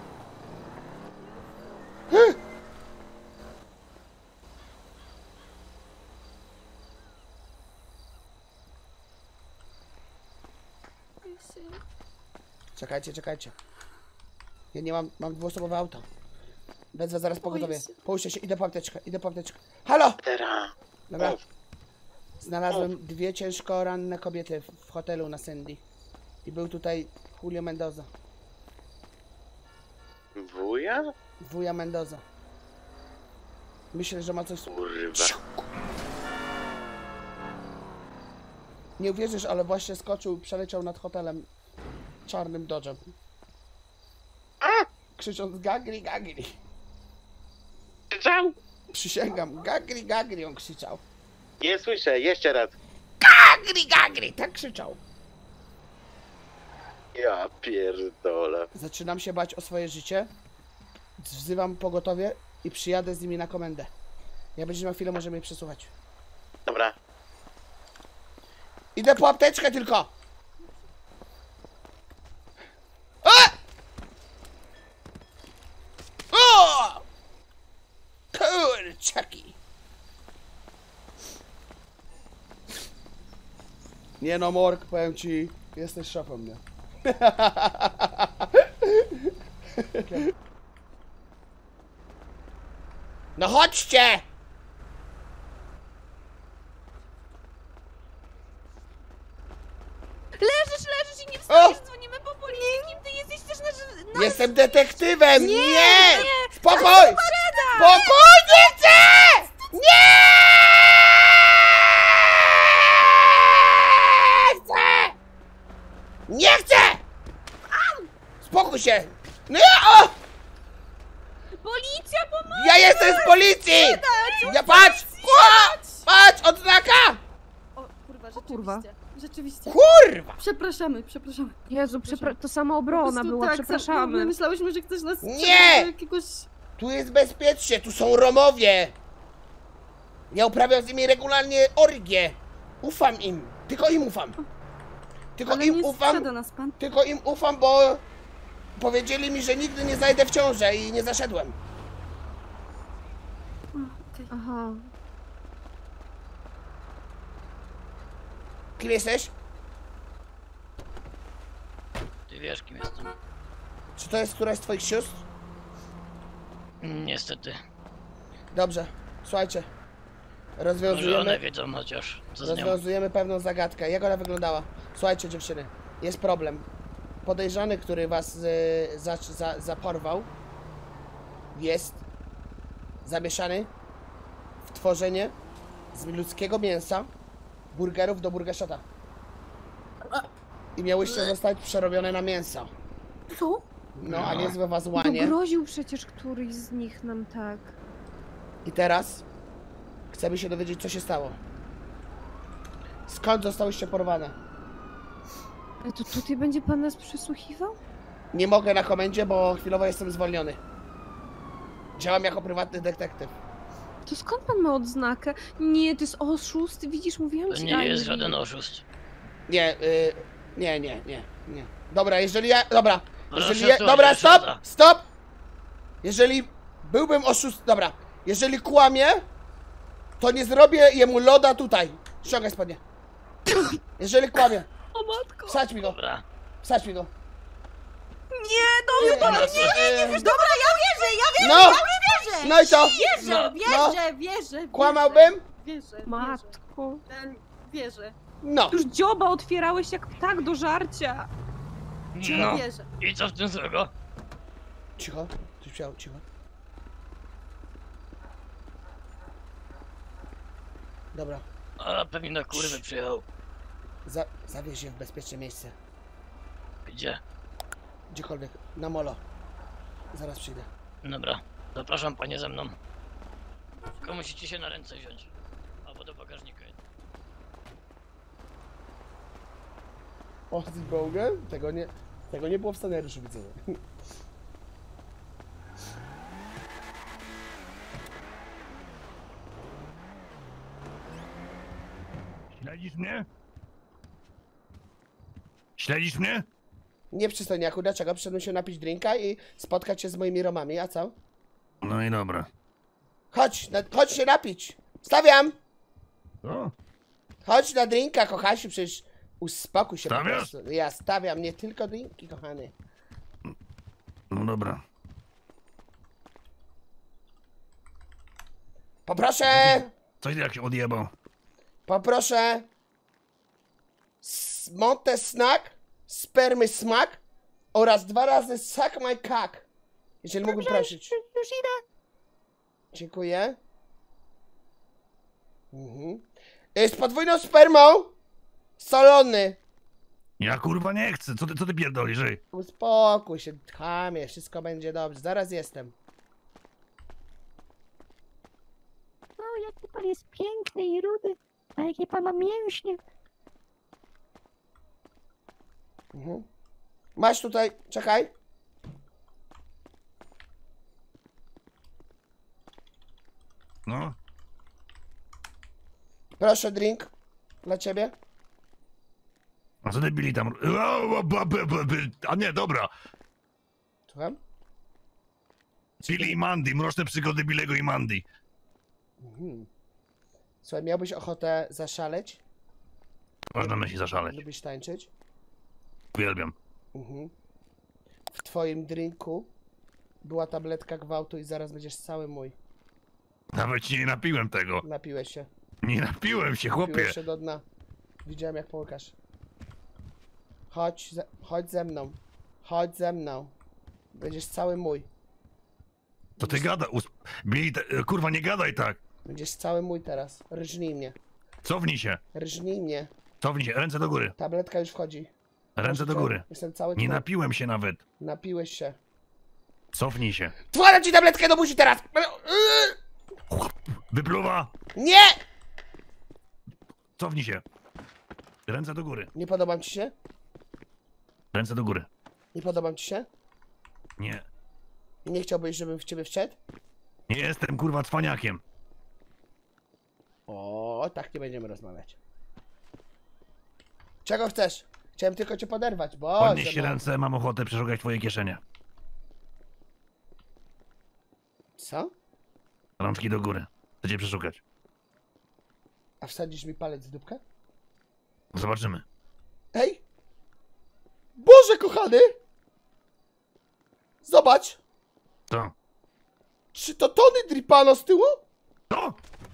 Czekajcie, czekajcie. Ja nie mam, mam dwuosobowe auto. Wezwę zaraz pogotowie. Połóżcie się, idę po apteczkę, idę po apteczkę. Halo! Dobra. Znalazłem dwie ciężko ranne kobiety w hotelu na Sandy. I był tutaj Julio Mendoza. Wuja? Wuja Mendoza. Myślę, że ma coś... Kurwa. Nie uwierzysz, ale właśnie skoczył i przeleciał nad hotelem czarnym dodżem. Krzycząc gagri, gagri. Krzyczał? Przysięgam, gagri, gagri on krzyczał. Nie słyszę, jeszcze raz. Gagri, gagri, tak krzyczał. Ja pierdolę. Zaczynam się bać o swoje życie. Wzywam pogotowie i przyjadę z nimi na komendę. Jak będziesz miał chwilę, możemy je przesłuchać. Dobra. Idę po apteczkę tylko! A! O! Kurczaki! Nie no, Mork, powiem ci, jesteś szefem mnie. No chodźcie! Leżysz, leżysz i nie wstajesz, dzwonimy po policji. Kim ty jesteś? Chcesz nas... nas... Jestem detektywem! Nie! Nie! nie. Spokój! Spokojnie chcę! Nie! Chcę! Nie chcę! Spokój się! Nie! O! Policja, pomocy! Ja jestem z policji! Ja patrz! Ła! Patrz! Odznaka! O, kurwa, rzeczywiście. Kurwa. Rzeczywiście. Kurwa! Przepraszamy, przepraszamy. Jezu, przepra to sama obrona była, tak, przepraszamy. My myślałyśmy, że chcesz nas Nie! do jakiegoś Tu jest bezpiecznie, tu są Romowie. Ja uprawiam z nimi regularnie orgie. Ufam im, tylko im ufam. Tylko Ale im nie ufam, sprzeda nas pan. tylko im ufam, bo powiedzieli mi, że nigdy nie zajdę w ciążę i nie zaszedłem. Aha. Kim jesteś? Ty wiesz, kim jestem. Czy to jest któraś z twoich sióstr? Niestety. Dobrze, słuchajcie. Może one Rozwiązujemy, wiedzą chociaż, co z nią. rozwiązujemy pewną zagadkę. Jak ona wyglądała? Słuchajcie, dziewczyny, jest problem. Podejrzany, który was y, za, za, zaporwał, jest zamieszany w tworzenie z ludzkiego mięsa burgerów do burgershota. I miałyście zostać przerobione na mięso. Co? No, a niezłe was To łanie. groził przecież któryś z nich nam tak. I teraz chcemy się dowiedzieć, co się stało. Skąd zostałyście porwane? Ale to tutaj będzie pan nas przesłuchiwał? Nie mogę na komendzie, bo chwilowo jestem zwolniony. Działam jako prywatny detektyw. To skąd pan ma odznakę? Nie, to jest oszust, widzisz, mówiłam To ci. nie Ani. jest żaden oszust. Nie, y, nie, nie, nie, nie. Dobra, jeżeli ja, dobra, Proszę jeżeli ja, słuchać, dobra, stop, Ryszarda. stop! Jeżeli byłbym oszust, dobra, jeżeli kłamię, to nie zrobię jemu loda tutaj. Ściągaj spodnie. Jeżeli kłamię. O matko. Wsadź mi go. Dobra. Wsadź mi go. Nie, dobrze, Nie, dobrze, nie, nie, nie, nie. wiesz, dobra, ja wierzę, ja wierzę, No. ja wierzę! No i co? Wierzę, No. wierzę, wierzę. Kłamałbym? Wierzę, matko. Wierzę. No. Już dzioba otwierałeś jak ptak do żarcia. No. Wierzę. I co w tym złego? Cicho, coś wziął, cicho. Dobra, A pewnie na kurwy przyjechał. za, zawieź je w bezpieczne miejsce. Gdzie? Gdziekolwiek, na molo. Zaraz przyjdę. Dobra, zapraszam panie ze mną. Tylko musicie się na ręce wziąć. Albo do bagażnika. O, ty drogę? Tego nie, tego nie było w scenariuszu, widzę. Śledzisz mnie? Śledzisz mnie? Nie przystojniaku, dlaczego? Przyszedłem się napić drinka i spotkać się z moimi Romami, a co? No i dobra. Chodź, na, chodź się napić! Stawiam! Co? Chodź na drinka, kochasiu, przecież uspokój się po Stawiasz? prostu. Ja stawiam, nie tylko drinki, kochany. No dobra. Poproszę! Coś jak się odjebał. Poproszę s- Monte Snack, spermy smak oraz dwa razy suck my cock. Jeżeli mógłbym prosić. Już idę. Dziękuję. Mhm. Y, Z podwójną spermą solony. Ja kurwa nie chcę. Co ty, co ty pierdolisz, ej? Uspokój się, chamie, wszystko będzie dobrze. Zaraz jestem. O, jaki pan jest piękny i rudy. A jakie pan ma mięśnie. Mhm. Masz tutaj, czekaj. No. Proszę drink dla ciebie. A co ty byli tam? O, o, b- b- b- b- A nie, dobra. Słucham? Chili i Mandy, mroczne przygody Bilego i Mandy. Mhm. Słuchaj, miałbyś ochotę zaszaleć? Można myśli zaszaleć. Lubisz tańczyć? Uwielbiam. Mhm. W twoim drinku była tabletka gwałtu i zaraz będziesz cały mój. Nawet się nie napiłem tego. Napiłeś się. Nie napiłem się, chłopie. Napiłeś się do dna. Widziałem jak połykasz. Chodź, ze, chodź ze mną. Chodź ze mną. Będziesz cały mój. To ty gada. Us... Billy, te... kurwa, nie gadaj tak. Będziesz cały mój teraz. Rżnij mnie. Cofnij się. Rżnij mnie. Cofnij się. Ręce do góry. Tabletka już wchodzi. Ręce do góry. Jestem cały Nie twój. napiłem się nawet. Napiłeś się. Cofnij się. Wkładam ci tabletkę do buzi teraz! Wypluwa! Nie! Cofnij się. Ręce do góry. Nie podobam ci się? Ręce do góry. Nie podobam ci się? Nie. Nie chciałbyś, żebym w ciebie wszedł? Nie jestem kurwa cwaniakiem. O, tak nie będziemy rozmawiać. Czego chcesz? Chciałem tylko cię poderwać, bo... Podnieś się ręce, mam ochotę przeszukać twoje kieszenie. Co? Rączki do góry. Chcę cię przeszukać. A wsadzisz mi palec w dupkę? Zobaczymy. Ej! Boże kochany! Zobacz! Co? Czy to Tony Dripano z tyłu? Co?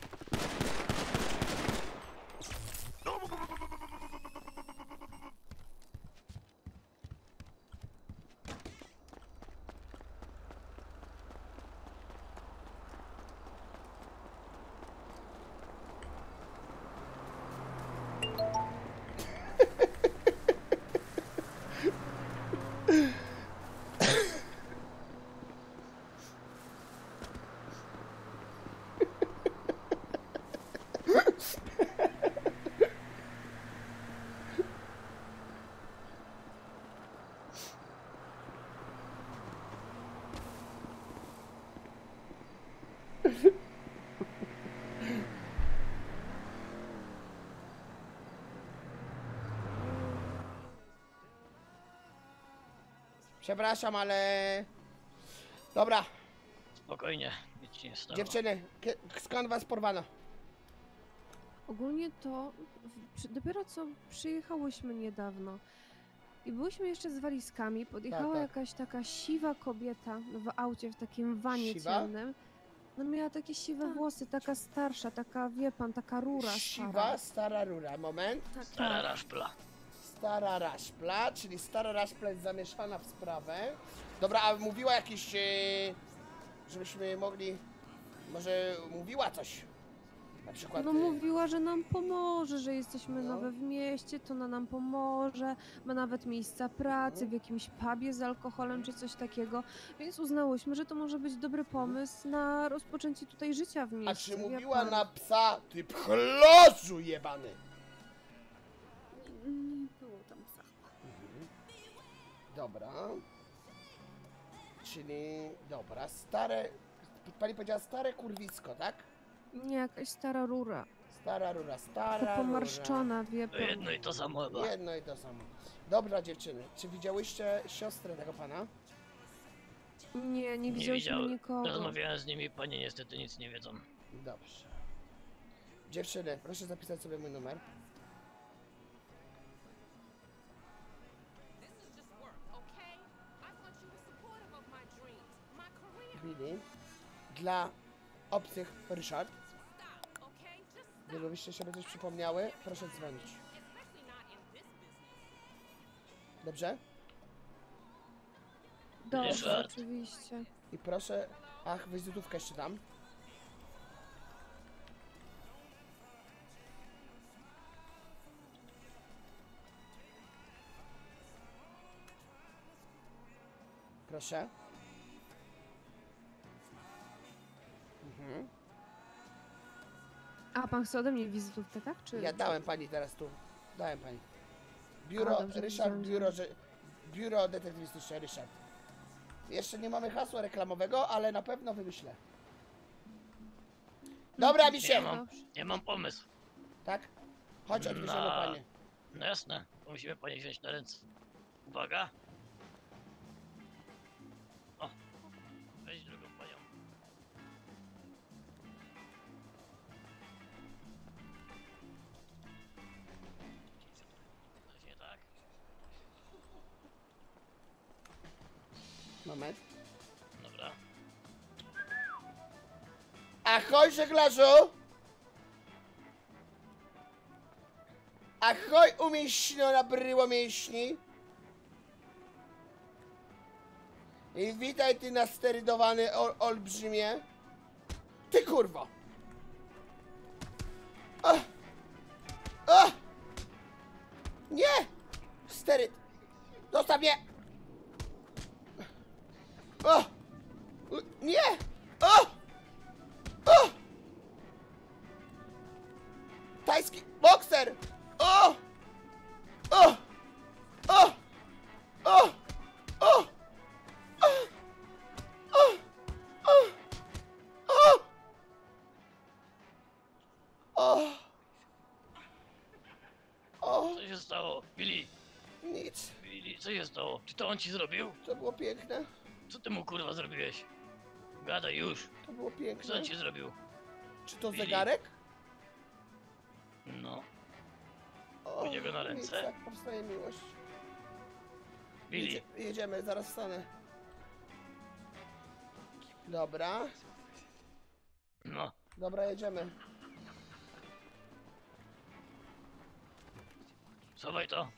Przepraszam, ale... Dobra, Spokojnie, nic ci nie stało. dziewczyny, kie- skąd was porwano? Ogólnie to w- przy- dopiero co przyjechałyśmy niedawno i byłyśmy jeszcze z walizkami, podjechała Tak, tak. jakaś taka siwa kobieta w aucie, w takim wanie Siwa? ciemnym. No miała takie siwe włosy, taka starsza, taka wie pan, taka rura Siwa, stara. stara rura, moment. Tak, Stara tak. raszpla. Stara raszpla, czyli stara raszpla jest zamieszana w sprawę. Dobra, a mówiła jakieś... E, żebyśmy mogli... Może mówiła coś? Na przykład... No e, mówiła, że nam pomoże, że jesteśmy No. nowe w mieście, to ona nam pomoże, ma nawet miejsca pracy No. w jakimś pubie z alkoholem czy coś takiego, więc uznałyśmy, że to może być dobry pomysł na rozpoczęcie tutaj życia w mieście. A czy wie mówiła pan. na psa, ty pchlożu jebany? Nie było tam psa. Dobra. Czyli... Dobra, stare... Pani powiedziała stare kurwisko, tak? Nie, jakaś stara rura. Stara rura, stara rura. Pomarszczona, wie To pan. jedno i to samo chyba. Jedno i to samo. Dobra dziewczyny, czy widziałyście siostrę tego pana? Nie, nie Nie widzieliśmy widziałem. nikogo. Rozmawiałem z nimi, panie niestety nic nie wiedzą. Dobrze. Dziewczyny, proszę zapisać sobie mój numer. Billy. Dla obcych Ryszard. Gdybyście sobie coś przypomniały, proszę dzwonić. Dobrze? Dobrze, Ryszard. oczywiście. I proszę... Ach, wizytówkę jeszcze dam. Proszę. Mhm. A pan chce ode mnie wizytówkę, tak? Czy... Ja dałem pani teraz tu. Dałem pani. Biuro, A, dobrze, Ryszard, widziałam, biuro, że- że... biuro detektywistyczne, Ryszard. Jeszcze nie mamy hasła reklamowego, ale na pewno wymyślę. Dobra, mi Ja się! mam, ja mam pomysł. Tak? Chodź, odbierzemy Na- panie. No jasne, to musimy panie wziąć na ręce. Uwaga. O, weź drugą panią. Właśnie tak. Moment. Dobra. Ahoj, żeglarzu! Ahoj, umięśniona na bryło mięśni! I witaj ty nasterydowany ol olbrzymie! Ty kurwo! O! O! Nie! Steryd! Zostaw mnie! O! Nie! O! O! Tajski bokser! O! O! O! O! O! O! O, Co się stało? Billy, nic. Billy, co się stało? Czy to on ci zrobił? To było piękne. Co ty mu kurwa zrobiłeś? Gadaj już. To było Co piękne. on ci zrobił? Czy to Billy. zegarek? No, O, u niego na nic, ręce. tak powstaje miłość. Billy, Jedzie, jedziemy, zaraz stanę. Dobra. no. Dobra, jedziemy. Schowaj to.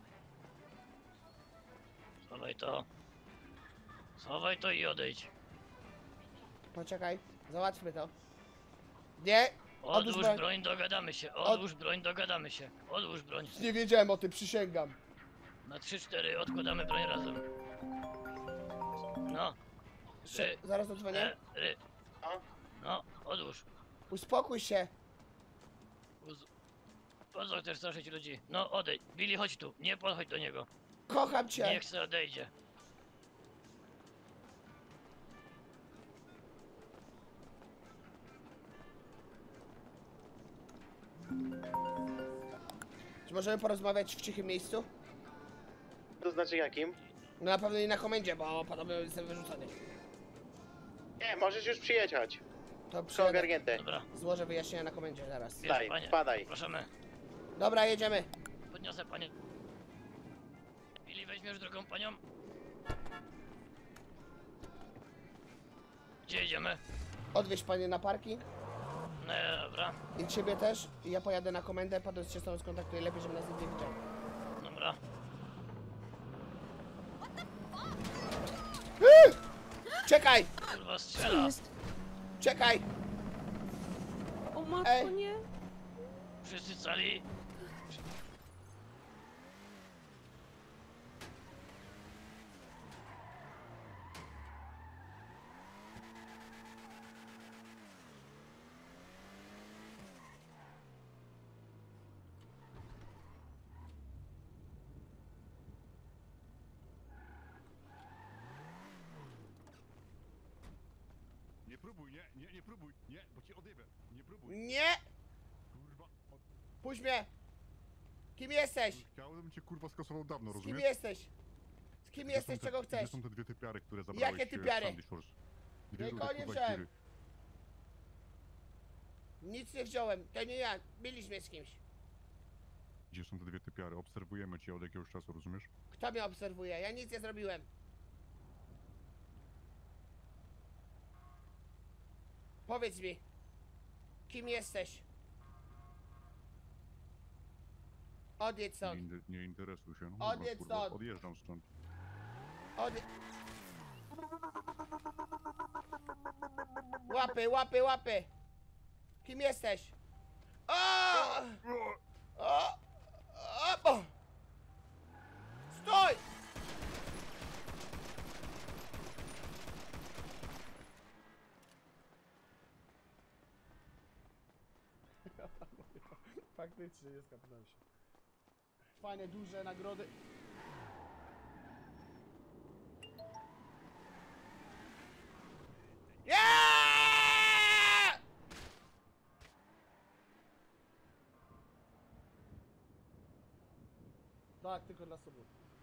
Schowaj to. Schowaj to i odejdź. Poczekaj, załatwmy to. Nie! Odłóż broń. broń, dogadamy się. Odłóż broń, dogadamy się. Odłóż broń. Nie wiedziałem o tym, przysięgam. Na trzy cztery odkładamy broń razem. No. Sze- Ry, zaraz zadzwonię. e, ry. No, odłóż. Uspokój się. Uz... Po co chcesz straszyć ludzi? No, odejdź. Billy, chodź tu. Nie podchodź do niego. Kocham cię. Niech se odejdzie. Czy możemy porozmawiać w cichym miejscu? To znaczy jakim? No na pewno nie na komendzie, bo podobno jestem wyrzucony. Nie, możesz już przyjechać. To Wszystko ogarnięte. Dobra. Złożę wyjaśnienia na komendzie zaraz. Bierz, Daj, panie. wpadaj. Proszę. Dobra, jedziemy. Podniosę panie. Billy, weźmiesz drugą panią? Gdzie jedziemy? Odwieź panie na parking. No dobra, I ciebie też. I ja pojadę na komendę, potem się z tobą skontaktuję. Lepiej, żeby nas nikt nie widział. dobra. Yy! Czekaj! Kurwa Co strzela. jest? Czekaj! O matko, Ej. nie. Wszyscy cali. Nie próbuj, nie, nie, nie próbuj, nie, bo cię odjebę. Nie próbuj. Nie! Kurwa, od... Puść mnie! Kim jesteś? Chciałem cię kurwa skasował dawno, Z kim rozumiesz? jesteś? Z kim Gdzie jesteś, są te- czego chcesz? Gdzie są te dwie typiary, które zabrałeś Jakie e, typiary? w Sandy Shores? Dwie Nikogo drugie, nie kurwa, wziąłem. tiry. Nic nie wziąłem, to nie ja. Byliśmy z kimś. Gdzie są te dwie typiary? Obserwujemy cię od jakiegoś czasu, rozumiesz? Kto mnie obserwuje? Ja nic nie zrobiłem. Powiedz mi, kim jesteś? Odjedź Nie, stąd. in- nie interesuj się. No, Odjedź kurwa, stąd. odjeżdżam stąd. Odjedź. Łapy, łapy, łapy. Kim jesteś? O! O! O! O! Stój! Faktycznie, nie skapnąłem się. Fajne, duże nagrody. Yeah! Tak, tylko dla sobie.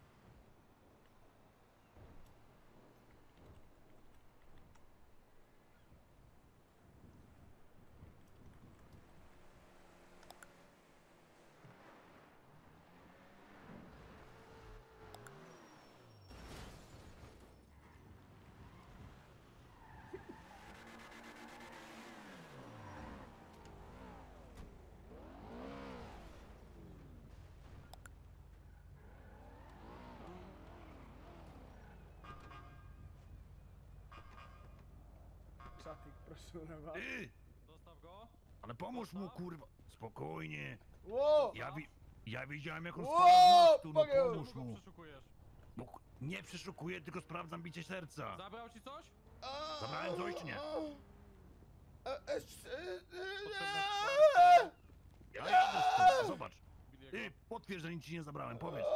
Szatik, proszę na was. Ty! Zostaw go. Ale pomóż mu, kurwa! Spokojnie! Ło! Ja, wi ja widziałem jak on Ło! spadł z mostu, no Pomogę! pomóż Czemu go mu! przeszukujesz? Bo k- nie przeszukuję, tylko sprawdzam bicie serca. Zabrał ci coś? Zabrałem coś czy nie? E, e, s- e, Potrzebne Ja jadę stąd, zobacz. Ty, potwierdź, że nic ci nie zabrałem, powiedz.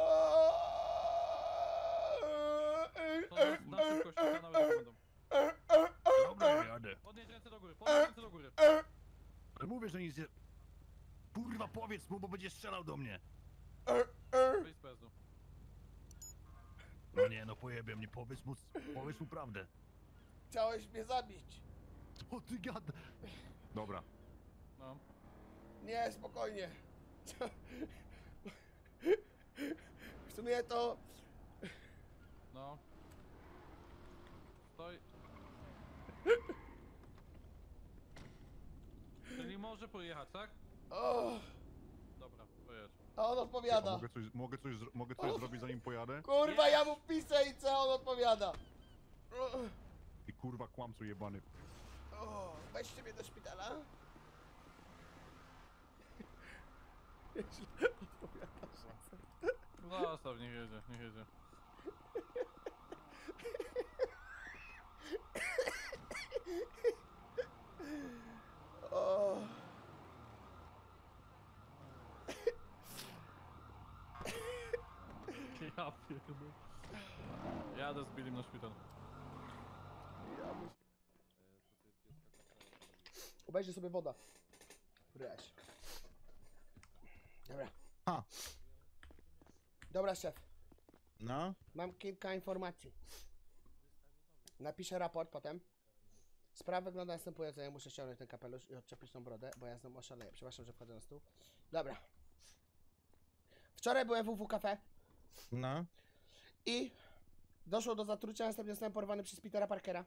To na, na szybkość kanały się będą. Dobra, ja jadę. Podnieś ręce do góry, podnieś ręce do góry. Ale mówię, że nic nie... Kurwa, powiedz mu, bo będzie strzelał do mnie. Wyjdź z pojazdu. No nie, no pojebie mnie, powiedz mu, powiedz mu prawdę. Chciałeś mnie zabić. O ty gada. Dobra. No. Nie, spokojnie. W sumie to... No. Stoj. Czyli może pojechać, tak? O, Dobra, pojedź. a on odpowiada. Mogę coś, mogę coś, zro- mogę coś zrobić zanim pojadę? Kurwa, ja mu piszę i co on odpowiada? I kurwa kłamcu jebany. O, weźcie mnie do szpitala. Źle odpowiadasz. Zostaw, niech jedzie, niech jedzie. O. Ja pierdolę. Jadę z Billim na szpital. Obejrzyj sobie woda. Wreszcie. Dobra. Ha. Dobra, szef. No? Mam kilka informacji. Napiszę raport potem. Sprawa wygląda następująco. Ja muszę ściągnąć ten kapelusz i odczepić tą brodę, bo ja znowu oszaleję. Przepraszam, że wchodzę na stół. Dobra. Wczoraj byłem w U W Cafe No? i doszło do zatrucia, następnie zostałem porwany przez Petera Parkera.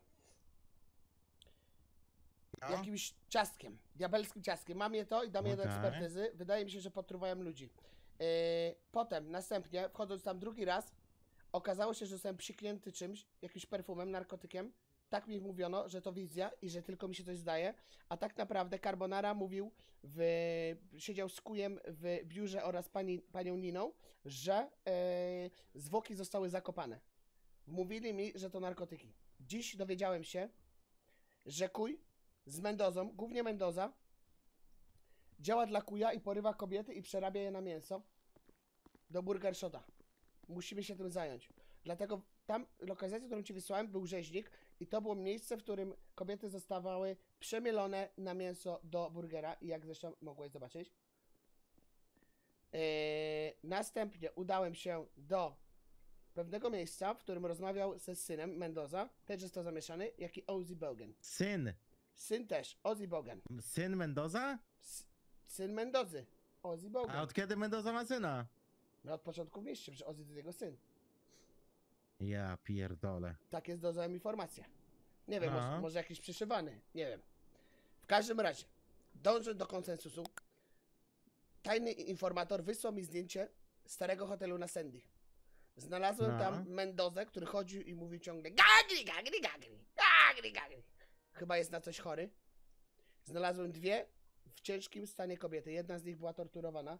No? Jakimś ciastkiem, diabelskim ciastkiem. Mam je to i dam je do Okej. ekspertyzy. Wydaje mi się, że potruwają ludzi. Yy, potem, następnie, wchodząc tam drugi raz, okazało się, że zostałem psiknięty czymś, jakimś perfumem, narkotykiem. Tak mi mówiono, że to wizja i że tylko mi się coś zdaje. A tak naprawdę Carbonara mówił, w, siedział z kujem w biurze oraz pani, panią Niną, że yy, zwłoki zostały zakopane. Mówili mi, że to narkotyki. Dziś dowiedziałem się, że kuj z Mendozą, głównie Mendoza, działa dla kuja i porywa kobiety i przerabia je na mięso do Burger Shota. Musimy się tym zająć. Dlatego tam lokalizacja, którą ci wysłałem, był rzeźnik i to było miejsce, w którym kobiety zostawały przemielone na mięso do burgera i jak zresztą mogłeś zobaczyć. Yy, następnie udałem się do pewnego miejsca, w którym rozmawiał ze synem Mendoza, też jest to zamieszany, jak i Ozzy Bogan. Syn. Syn też, Ozzy Bogan. Syn Mendoza? S syn Mendozy, Ozzy Bogan. A od kiedy Mendoza ma syna? No od początku w mieście, że Ozzy to jego syn. Ja pierdolę. Tak jest dozałem informacja. Nie wiem, No. może, może jakiś przyszywany, nie wiem. W każdym razie, dążę do konsensusu. Tajny informator wysłał mi zdjęcie starego hotelu na Sandy. Znalazłem No. tam Mendozę, który chodził i mówił ciągle gagri, gagri, gagri, gagri, gagri. Chyba jest na coś chory. Znalazłem dwie w ciężkim stanie kobiety. Jedna z nich była torturowana.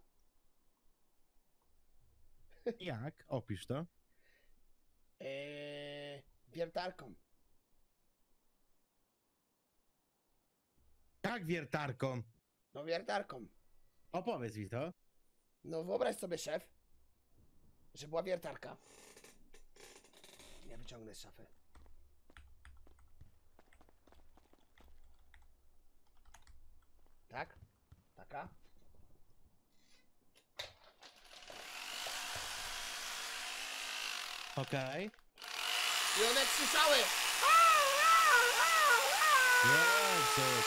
Jak? Opisz to. Eee, wiertarką. Jak wiertarką? No wiertarką. Opowiedz mi to. No wyobraź sobie, szef, że była wiertarka. Ja wyciągnę z szafy. Tak? Taka? Okej. I one krzyczały! Jezus.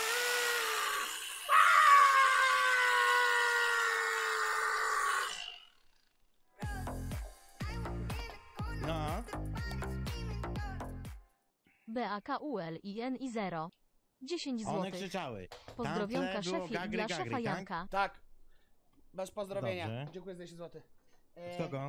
No. B A K U L I N I zero. dziesięć One złotych. krzyczały. Pozdrowionka Tam w tle było szefie gagry, dla gagry, szefa tak? Janka. Tak. Masz pozdrowienia. Dobrze. Dziękuję za dziesięć złotych. E, Kogo?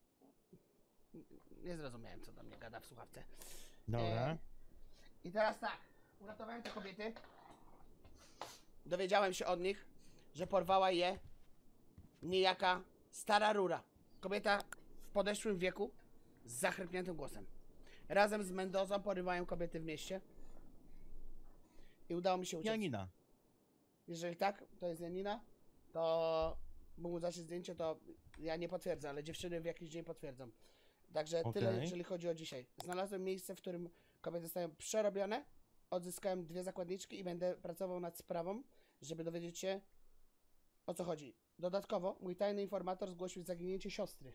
Nie zrozumiałem, co do mnie gada w słuchawce. Dobra. E, I teraz tak. Uratowałem te kobiety. Dowiedziałem się od nich, że porwała je niejaka stara rura. Kobieta w podeszłym wieku z zachrypniętym głosem. Razem z Mendozą porywają kobiety w mieście. I udało mi się uciec. Janina. Jeżeli tak, to jest Janina, to mógł zacząć zdjęcie, to ja nie potwierdzam, ale dziewczyny w jakiś dzień potwierdzą. Także Okej. tyle, jeżeli chodzi o dzisiaj. Znalazłem miejsce, w którym kobiety zostają przerobione, odzyskałem dwie zakładniczki i będę pracował nad sprawą, żeby dowiedzieć się, o co chodzi. Dodatkowo, mój tajny informator zgłosił zaginięcie siostry.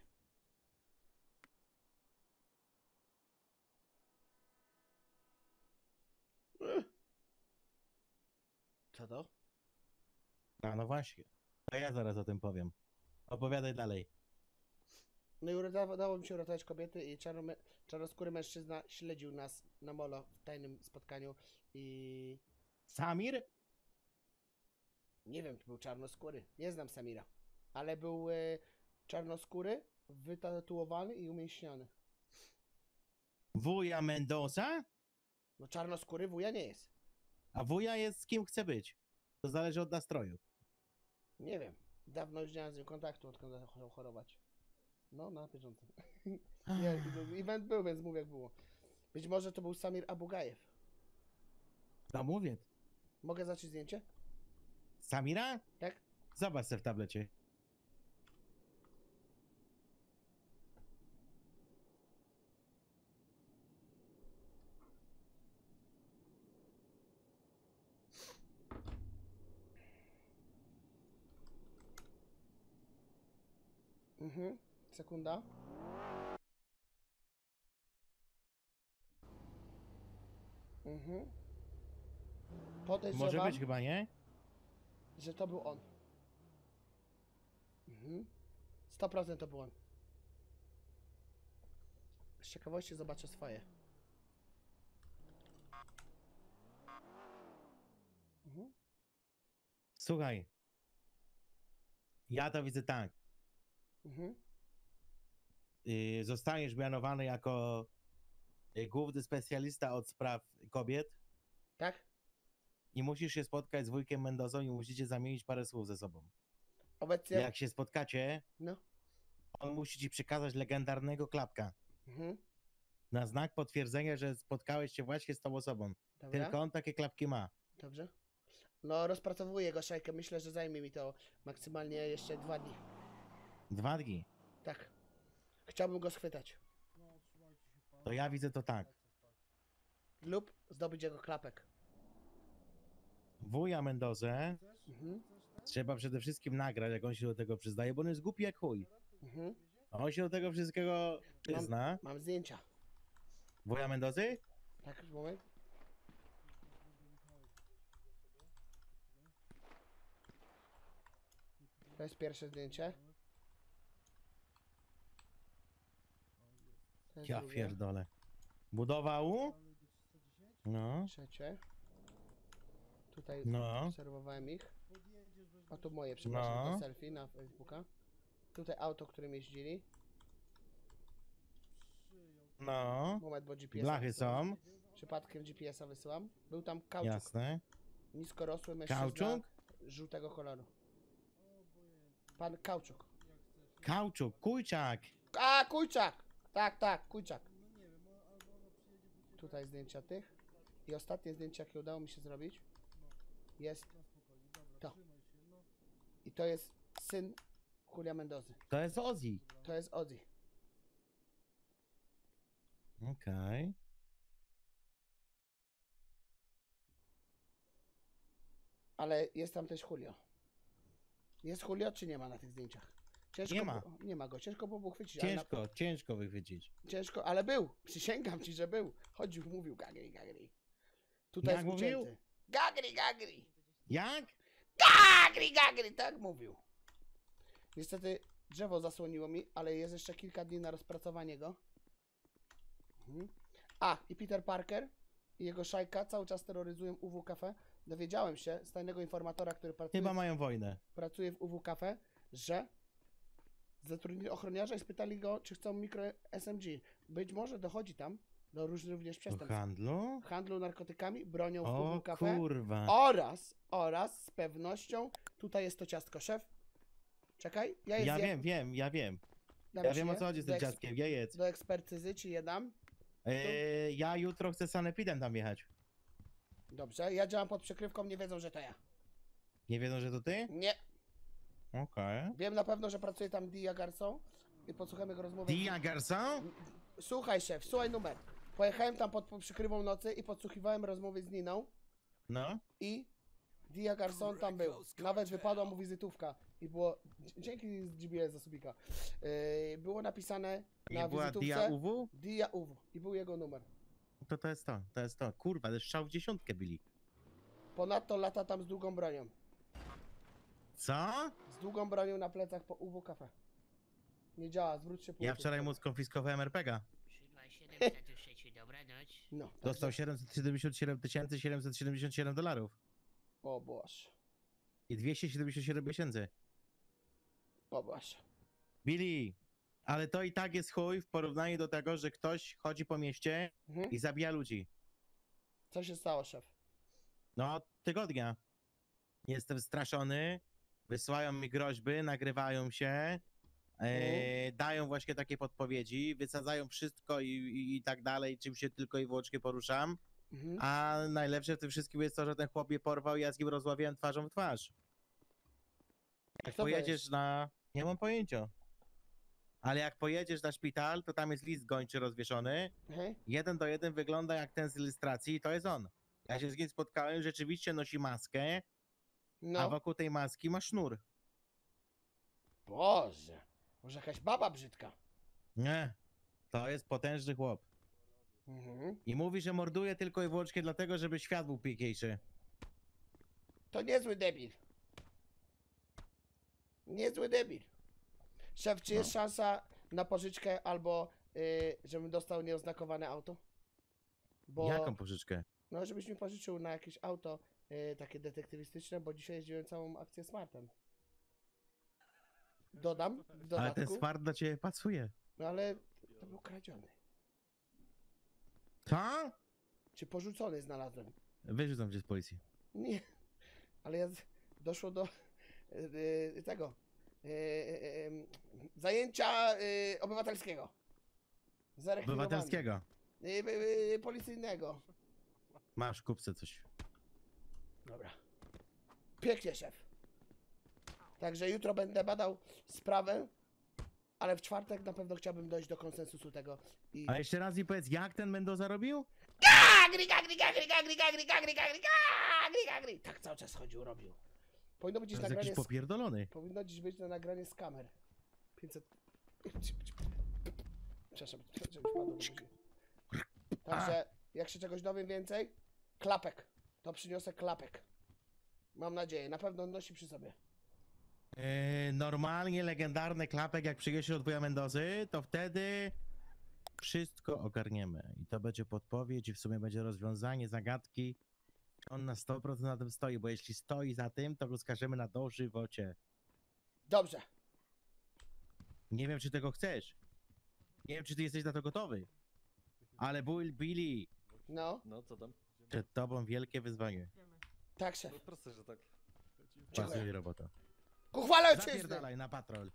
Co to? A no właśnie. To ja zaraz o tym powiem. Opowiadaj dalej. No i udało, udało mi się uratować kobiety i czarno, czarnoskóry mężczyzna śledził nas na molo w tajnym spotkaniu i... Samir? Nie wiem, czy był czarnoskóry. Nie znam Samira. Ale był e, czarnoskóry, wytatuowany i umięśniony. Wuja Mendoza? No czarnoskóry wuja nie jest. A wuja jest z kim chce być. To zależy od nastroju. Nie wiem. Dawno już nie mam z nim kontaktu, odkąd zaczął chorować. No, na bieżąco. Nie, event był, więc mówię jak było. Być może to był Samir Abugajew. No mówię. Mogę zacząć zdjęcie? Samira? Tak. Zobacz se w tablecie. Mhm. Sekunda. Mhm. Podejrzewam, Może być chyba, nie? że to był on. Mhm. sto procent to był on. Z ciekawości zobaczę swoje. Mhm. Słuchaj. Ja to widzę tak. Mhm. Y, zostaniesz mianowany jako y, główny specjalista od spraw kobiet. Tak? I musisz się spotkać z wujkiem Mendozą i musicie zamienić parę słów ze sobą. Obecnie... Jak się spotkacie, No. on musi ci przekazać legendarnego klapka. Mhm. Na znak potwierdzenia, że spotkałeś się właśnie z tą osobą. Dobra. Tylko on takie klapki ma. Dobrze. No, rozpracowuję jego szajkę. Myślę, że zajmie mi to maksymalnie jeszcze dwa dni. Dwa dni. Tak. Chciałbym go schwytać. To ja widzę to tak. Lub zdobyć jego klapek. Wuja Mendozę Mhm. trzeba przede wszystkim nagrać, jak on się do tego przyznaje, bo on jest głupi jak chuj. Mhm. A on się do tego wszystkiego przyzna. Mam, mam zdjęcia. Wuja Mendozy? Tak, moment. To jest pierwsze zdjęcie. To jest Ja drugie. pierdolę. Budował? No. Trzecie. Tutaj No. obserwowałem ich. A tu moje, przepraszam, No. to selfie na Facebooka. Tutaj auto, którym jeździli. No. Moment, bo G P S. Blachy są. Przypadkiem G P S-a wysyłam. Był tam kauczuk. Jasne. Niskorosły mężczyzna. Kauczuk? Żółtego koloru. Pan Kauczuk. Kauczuk, Kujczak. A, Kujczak! Tak, tak, Kujczak. Tutaj zdjęcia tych. I ostatnie zdjęcie, jakie udało mi się zrobić, jest to. I to jest syn Julia Mendozy. To jest Ozzy. To jest Ozzy. Okej. Ale jest tam też Julio. Jest Julio, czy nie ma na tych zdjęciach? Ciężko Nie ma. Było, nie ma go. Ciężko było było chwycić. ale Ciężko, ciężko wychwycić. Na, ciężko, ale był. Przysięgam ci, że był. Chodził, mówił gagri, gagri. Tutaj Jak jest mówił? ucięty. Gagri, gagri. Jak? Gagri, gagri, tak mówił. Niestety drzewo zasłoniło mi, ale jest jeszcze kilka dni na rozpracowanie go. Mhm. A, i Peter Parker i jego szajka cały czas terroryzują U W Cafe. Dowiedziałem się z tajnego informatora, który pracuje, Chyba mają wojnę. pracuje w U W Cafe, że zatrudnili ochroniarza i spytali go, czy chcą mikro S M G. Być może dochodzi tam do różnych również Do przestępstw. handlu? Handlu narkotykami, bronią w U O W Cafe. kurwa. Oraz, oraz z pewnością, tutaj jest to ciastko, szef. Czekaj, ja je Ja zjem. wiem, wiem, ja wiem. Dam Ja ci wiem o je co chodzi z do tym eks- ciastkiem, jajec. Do ekspertyzy ci je dam. Eee, ja jutro chcę sanepidem tam jechać. Dobrze, ja działam pod przykrywką, nie wiedzą, że to ja. Nie wiedzą, że to ty? Nie. Okej. Wiem na pewno, że pracuje tam Dia Garson i podsłuchałem jego rozmowę. Dia Garson? Słuchaj szef, słuchaj numer. Pojechałem tam pod, pod przykrywą nocy i podsłuchiwałem rozmowy z Niną No. i Dia Garson tam był. Nawet wypadła mu wizytówka. I było... dzie- Dzięki G B S za subika. Yy, było napisane na Nie była wizytówce... Dia U W? Dia U W. I był jego numer. To to jest to, to jest to. Kurwa, to jest strzał w dziesiątkę byli. Ponadto lata tam z długą bronią. Co? Z długą bronią na plecach po U W Cafe. Nie działa, zwróć się po Ja wczoraj mu skonfiskowałem er pe ga. Dobranoc. No. Dostał także- siedemset siedemdziesiąt siedem tysięcy siedemset siedemdziesiąt siedem dolarów. O Boże. I dwieście siedemdziesiąt siedem miesięcy. O Boże. Billy, ale to i tak jest chuj w porównaniu do tego, że ktoś chodzi po mieście Mhm. i zabija ludzi. Co się stało, szef? No, od tygodnia. Jestem straszony, wysyłają mi groźby, nagrywają się, e, dają właśnie takie podpowiedzi, wysadzają wszystko i, i, i tak dalej, czym się tylko i wyłącznie poruszam. Mhm. A najlepsze w tym wszystkim jest to, że ten chłop mnie porwał i ja z nim rozmawiałem twarzą w twarz. Jak Kto to pojedziesz jest? na... Nie mam pojęcia. Ale jak pojedziesz na szpital, to tam jest list gończy rozwieszony. Mhm. Jeden do jeden wygląda jak ten z ilustracji i to jest on. Ja się z nim spotkałem, rzeczywiście nosi maskę, No. a wokół tej maski ma sznur. Boże. Może jakaś baba brzydka. Nie. To jest potężny chłop. Mhm. I mówi, że morduje tylko i wyłącznie dlatego, żeby świat był piękniejszy. To niezły debil. Niezły debil. Szef, czy jest No. szansa na pożyczkę albo yy, żebym dostał nieoznakowane auto? Bo, Jaką pożyczkę? No, żebyś mi pożyczył na jakieś auto yy, takie detektywistyczne, bo dzisiaj jeździłem całą akcję Smartem. Dodam w dodatku. Ale ten smart do ciebie pasuje. No ale to był kradziony. Co? Czy porzucony znalazłem? Wyrzucam cię z policji. Nie, ale ja z... doszło do yy, yy, tego yy, yy, zajęcia yy, obywatelskiego. Zarekwirowany. Obywatelskiego. Yy, yy, yy, policyjnego. Masz, kupce coś. Dobra. Pięknie, szef. Także jutro będę badał sprawę, ale w czwartek na pewno chciałbym dojść do konsensusu tego. I... A jeszcze raz mi powiedz, jak ten Mendoza robił? Gagri, gagri, gagri, gagri, gagri, gagri, gagri, gagri, gagri. Tak cały czas chodził, robił. Powinno być To dziś jest nagranie jakiś z... popierdolony. Powinno dziś być na nagranie z kamer. pięćset... Przepraszam, żeby wpadło do buzi. Także, jak się czegoś dowiem więcej, klapek. To przyniosę klapek. Mam nadzieję, na pewno nosi przy sobie. Yy, normalnie legendarny klapek, jak przyjedziesz od wuja Mendozy, to wtedy wszystko ogarniemy. I to będzie podpowiedź i w sumie będzie rozwiązanie zagadki. On na sto procent na tym stoi, bo jeśli stoi za tym, to go skażemy na dożywocie. Dobrze. Nie wiem, czy tego chcesz. Nie wiem, czy ty jesteś na to gotowy. Ale Bill, Billy, No, No, co tam? przed tobą wielkie wyzwanie. tak, szef. No proste, że tak. Pasuje robota. Ku chwale ojczyzny! Zapierdalaj na patrol.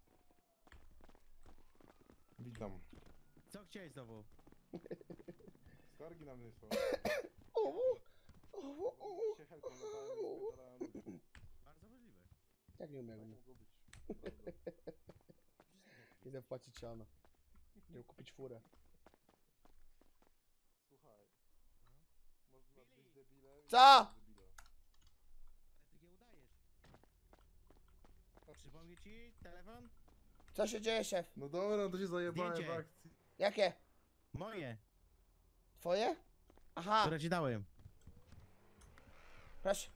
Witam. Co chciałeś znowu? Skargi na mnie są. Uuu, uuu, uuu. Się helką latałem, spierdalałem ludzi. Bardzo możliwe. Jak nie umiem. Mogło być. Idę płacić siano. Idę kupić furę. Słuchaj. Można być debilem. i Co? być debilem. Ale ty nie udajesz. Przypomnę ci telefon? Co się dzieje, szef? No dobra, no to się zajebałem w Zdjęcie. akcji. Jakie? Moje, Twoje? Aha, które ci dałem. proszę.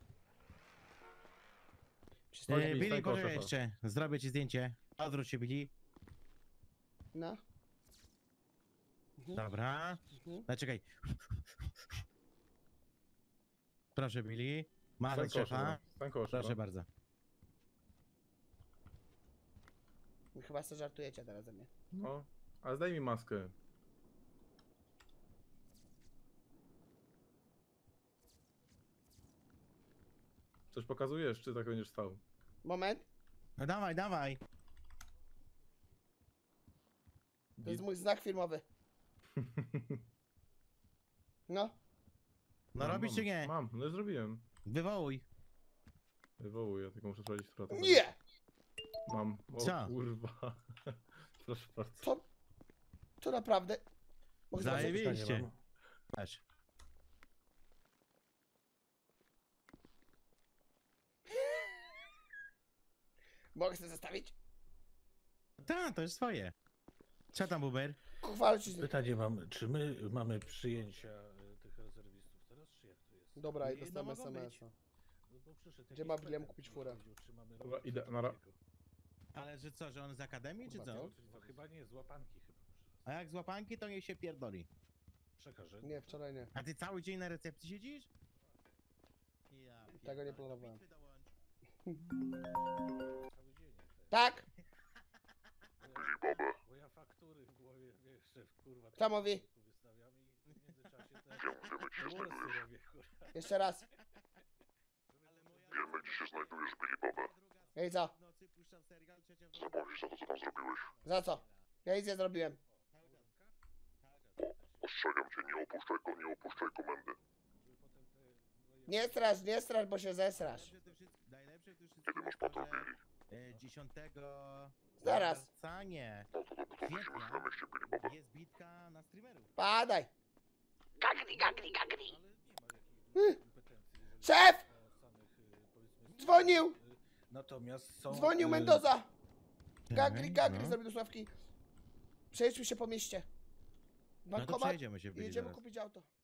Yy, Billy, poczekaj jeszcze. Zrobię ci zdjęcie. Odwróć się, Billy. No. Mhm. Dobra. Mhm. No, czekaj. Proszę, Billy. Stań Machaj koło szefa. szefa. Stań koło Proszę szefa. bardzo. Chyba sobie żartujecie teraz ze mnie. No, ale zdaj mi maskę. Coś pokazujesz, czy tak będziesz stał? Moment. No dawaj, dawaj. To jest mój znak firmowy. No. No Mam, robisz mam, czy nie? Mam, no zrobiłem. Wywołuj. Wywołuję, tylko muszę sprawdzić, która to Nie! Mam. O Co? kurwa. Proszę bardzo. To... To naprawdę... Mogę zobaczyć? Zajebiście. Patrz. Mogę sobie zostawić? Tak, to jest swoje. Co tam, Buber? Kuchwalę ci z nim. Pytanie mam, czy my mamy przyjęcia e, tych rezerwistów teraz, czy jak to jest? Dobra, i No dostałem mogą es em być. es a. No bo przyszedł Gdzie jakiś ma William petent, kupić który furę? powiedział, czy mamy Dobra, robić idę, coś nara. takiego. Ale że co, że on z akademii, czy Kurwa, co? To chyba nie, z łapanki chyba przyszedł. A jak z łapanki, to niech się pierdoli. Przekażę. Nie, wczoraj nie. A ty cały dzień na recepcji siedzisz? Ja Tego nie pierdolę, planowałem. bitwy dołącz. Cały dzień jak ten. Tak? Bo ja faktury w głowie, wiesz, że kurwa... Kto mówi? Wystawiam i w międzyczasie te... Włosy robię, kurwa. Jeszcze raz. Wiemy, gdzie się znajdujesz, Billy Boba. Ja i co? Co powiesz za to, co tam zrobiłeś? Za co? Ja nic nie zrobiłem. Ostrzegam cię, nie opuszczaj go, nie opuszczaj komendy. Nie strasz, nie strasz, bo się zesrasz. Najlepsze w tym wszystkim jest to, że e, dziesiątego Zaraz. marca, nie, No to dobrze, kwietnia jest bitka na streamerów. Padaj. Gagri, gagri, gagri. Szef! Dzwonił! Natomiast są... Dzwonił y, Mendoza! Gagri, gagri, no. zrobił do Sławki. Przejdźmy się po mieście. No to Bankomat przejdziemy się i byli jedziemy zaraz. kupić auto.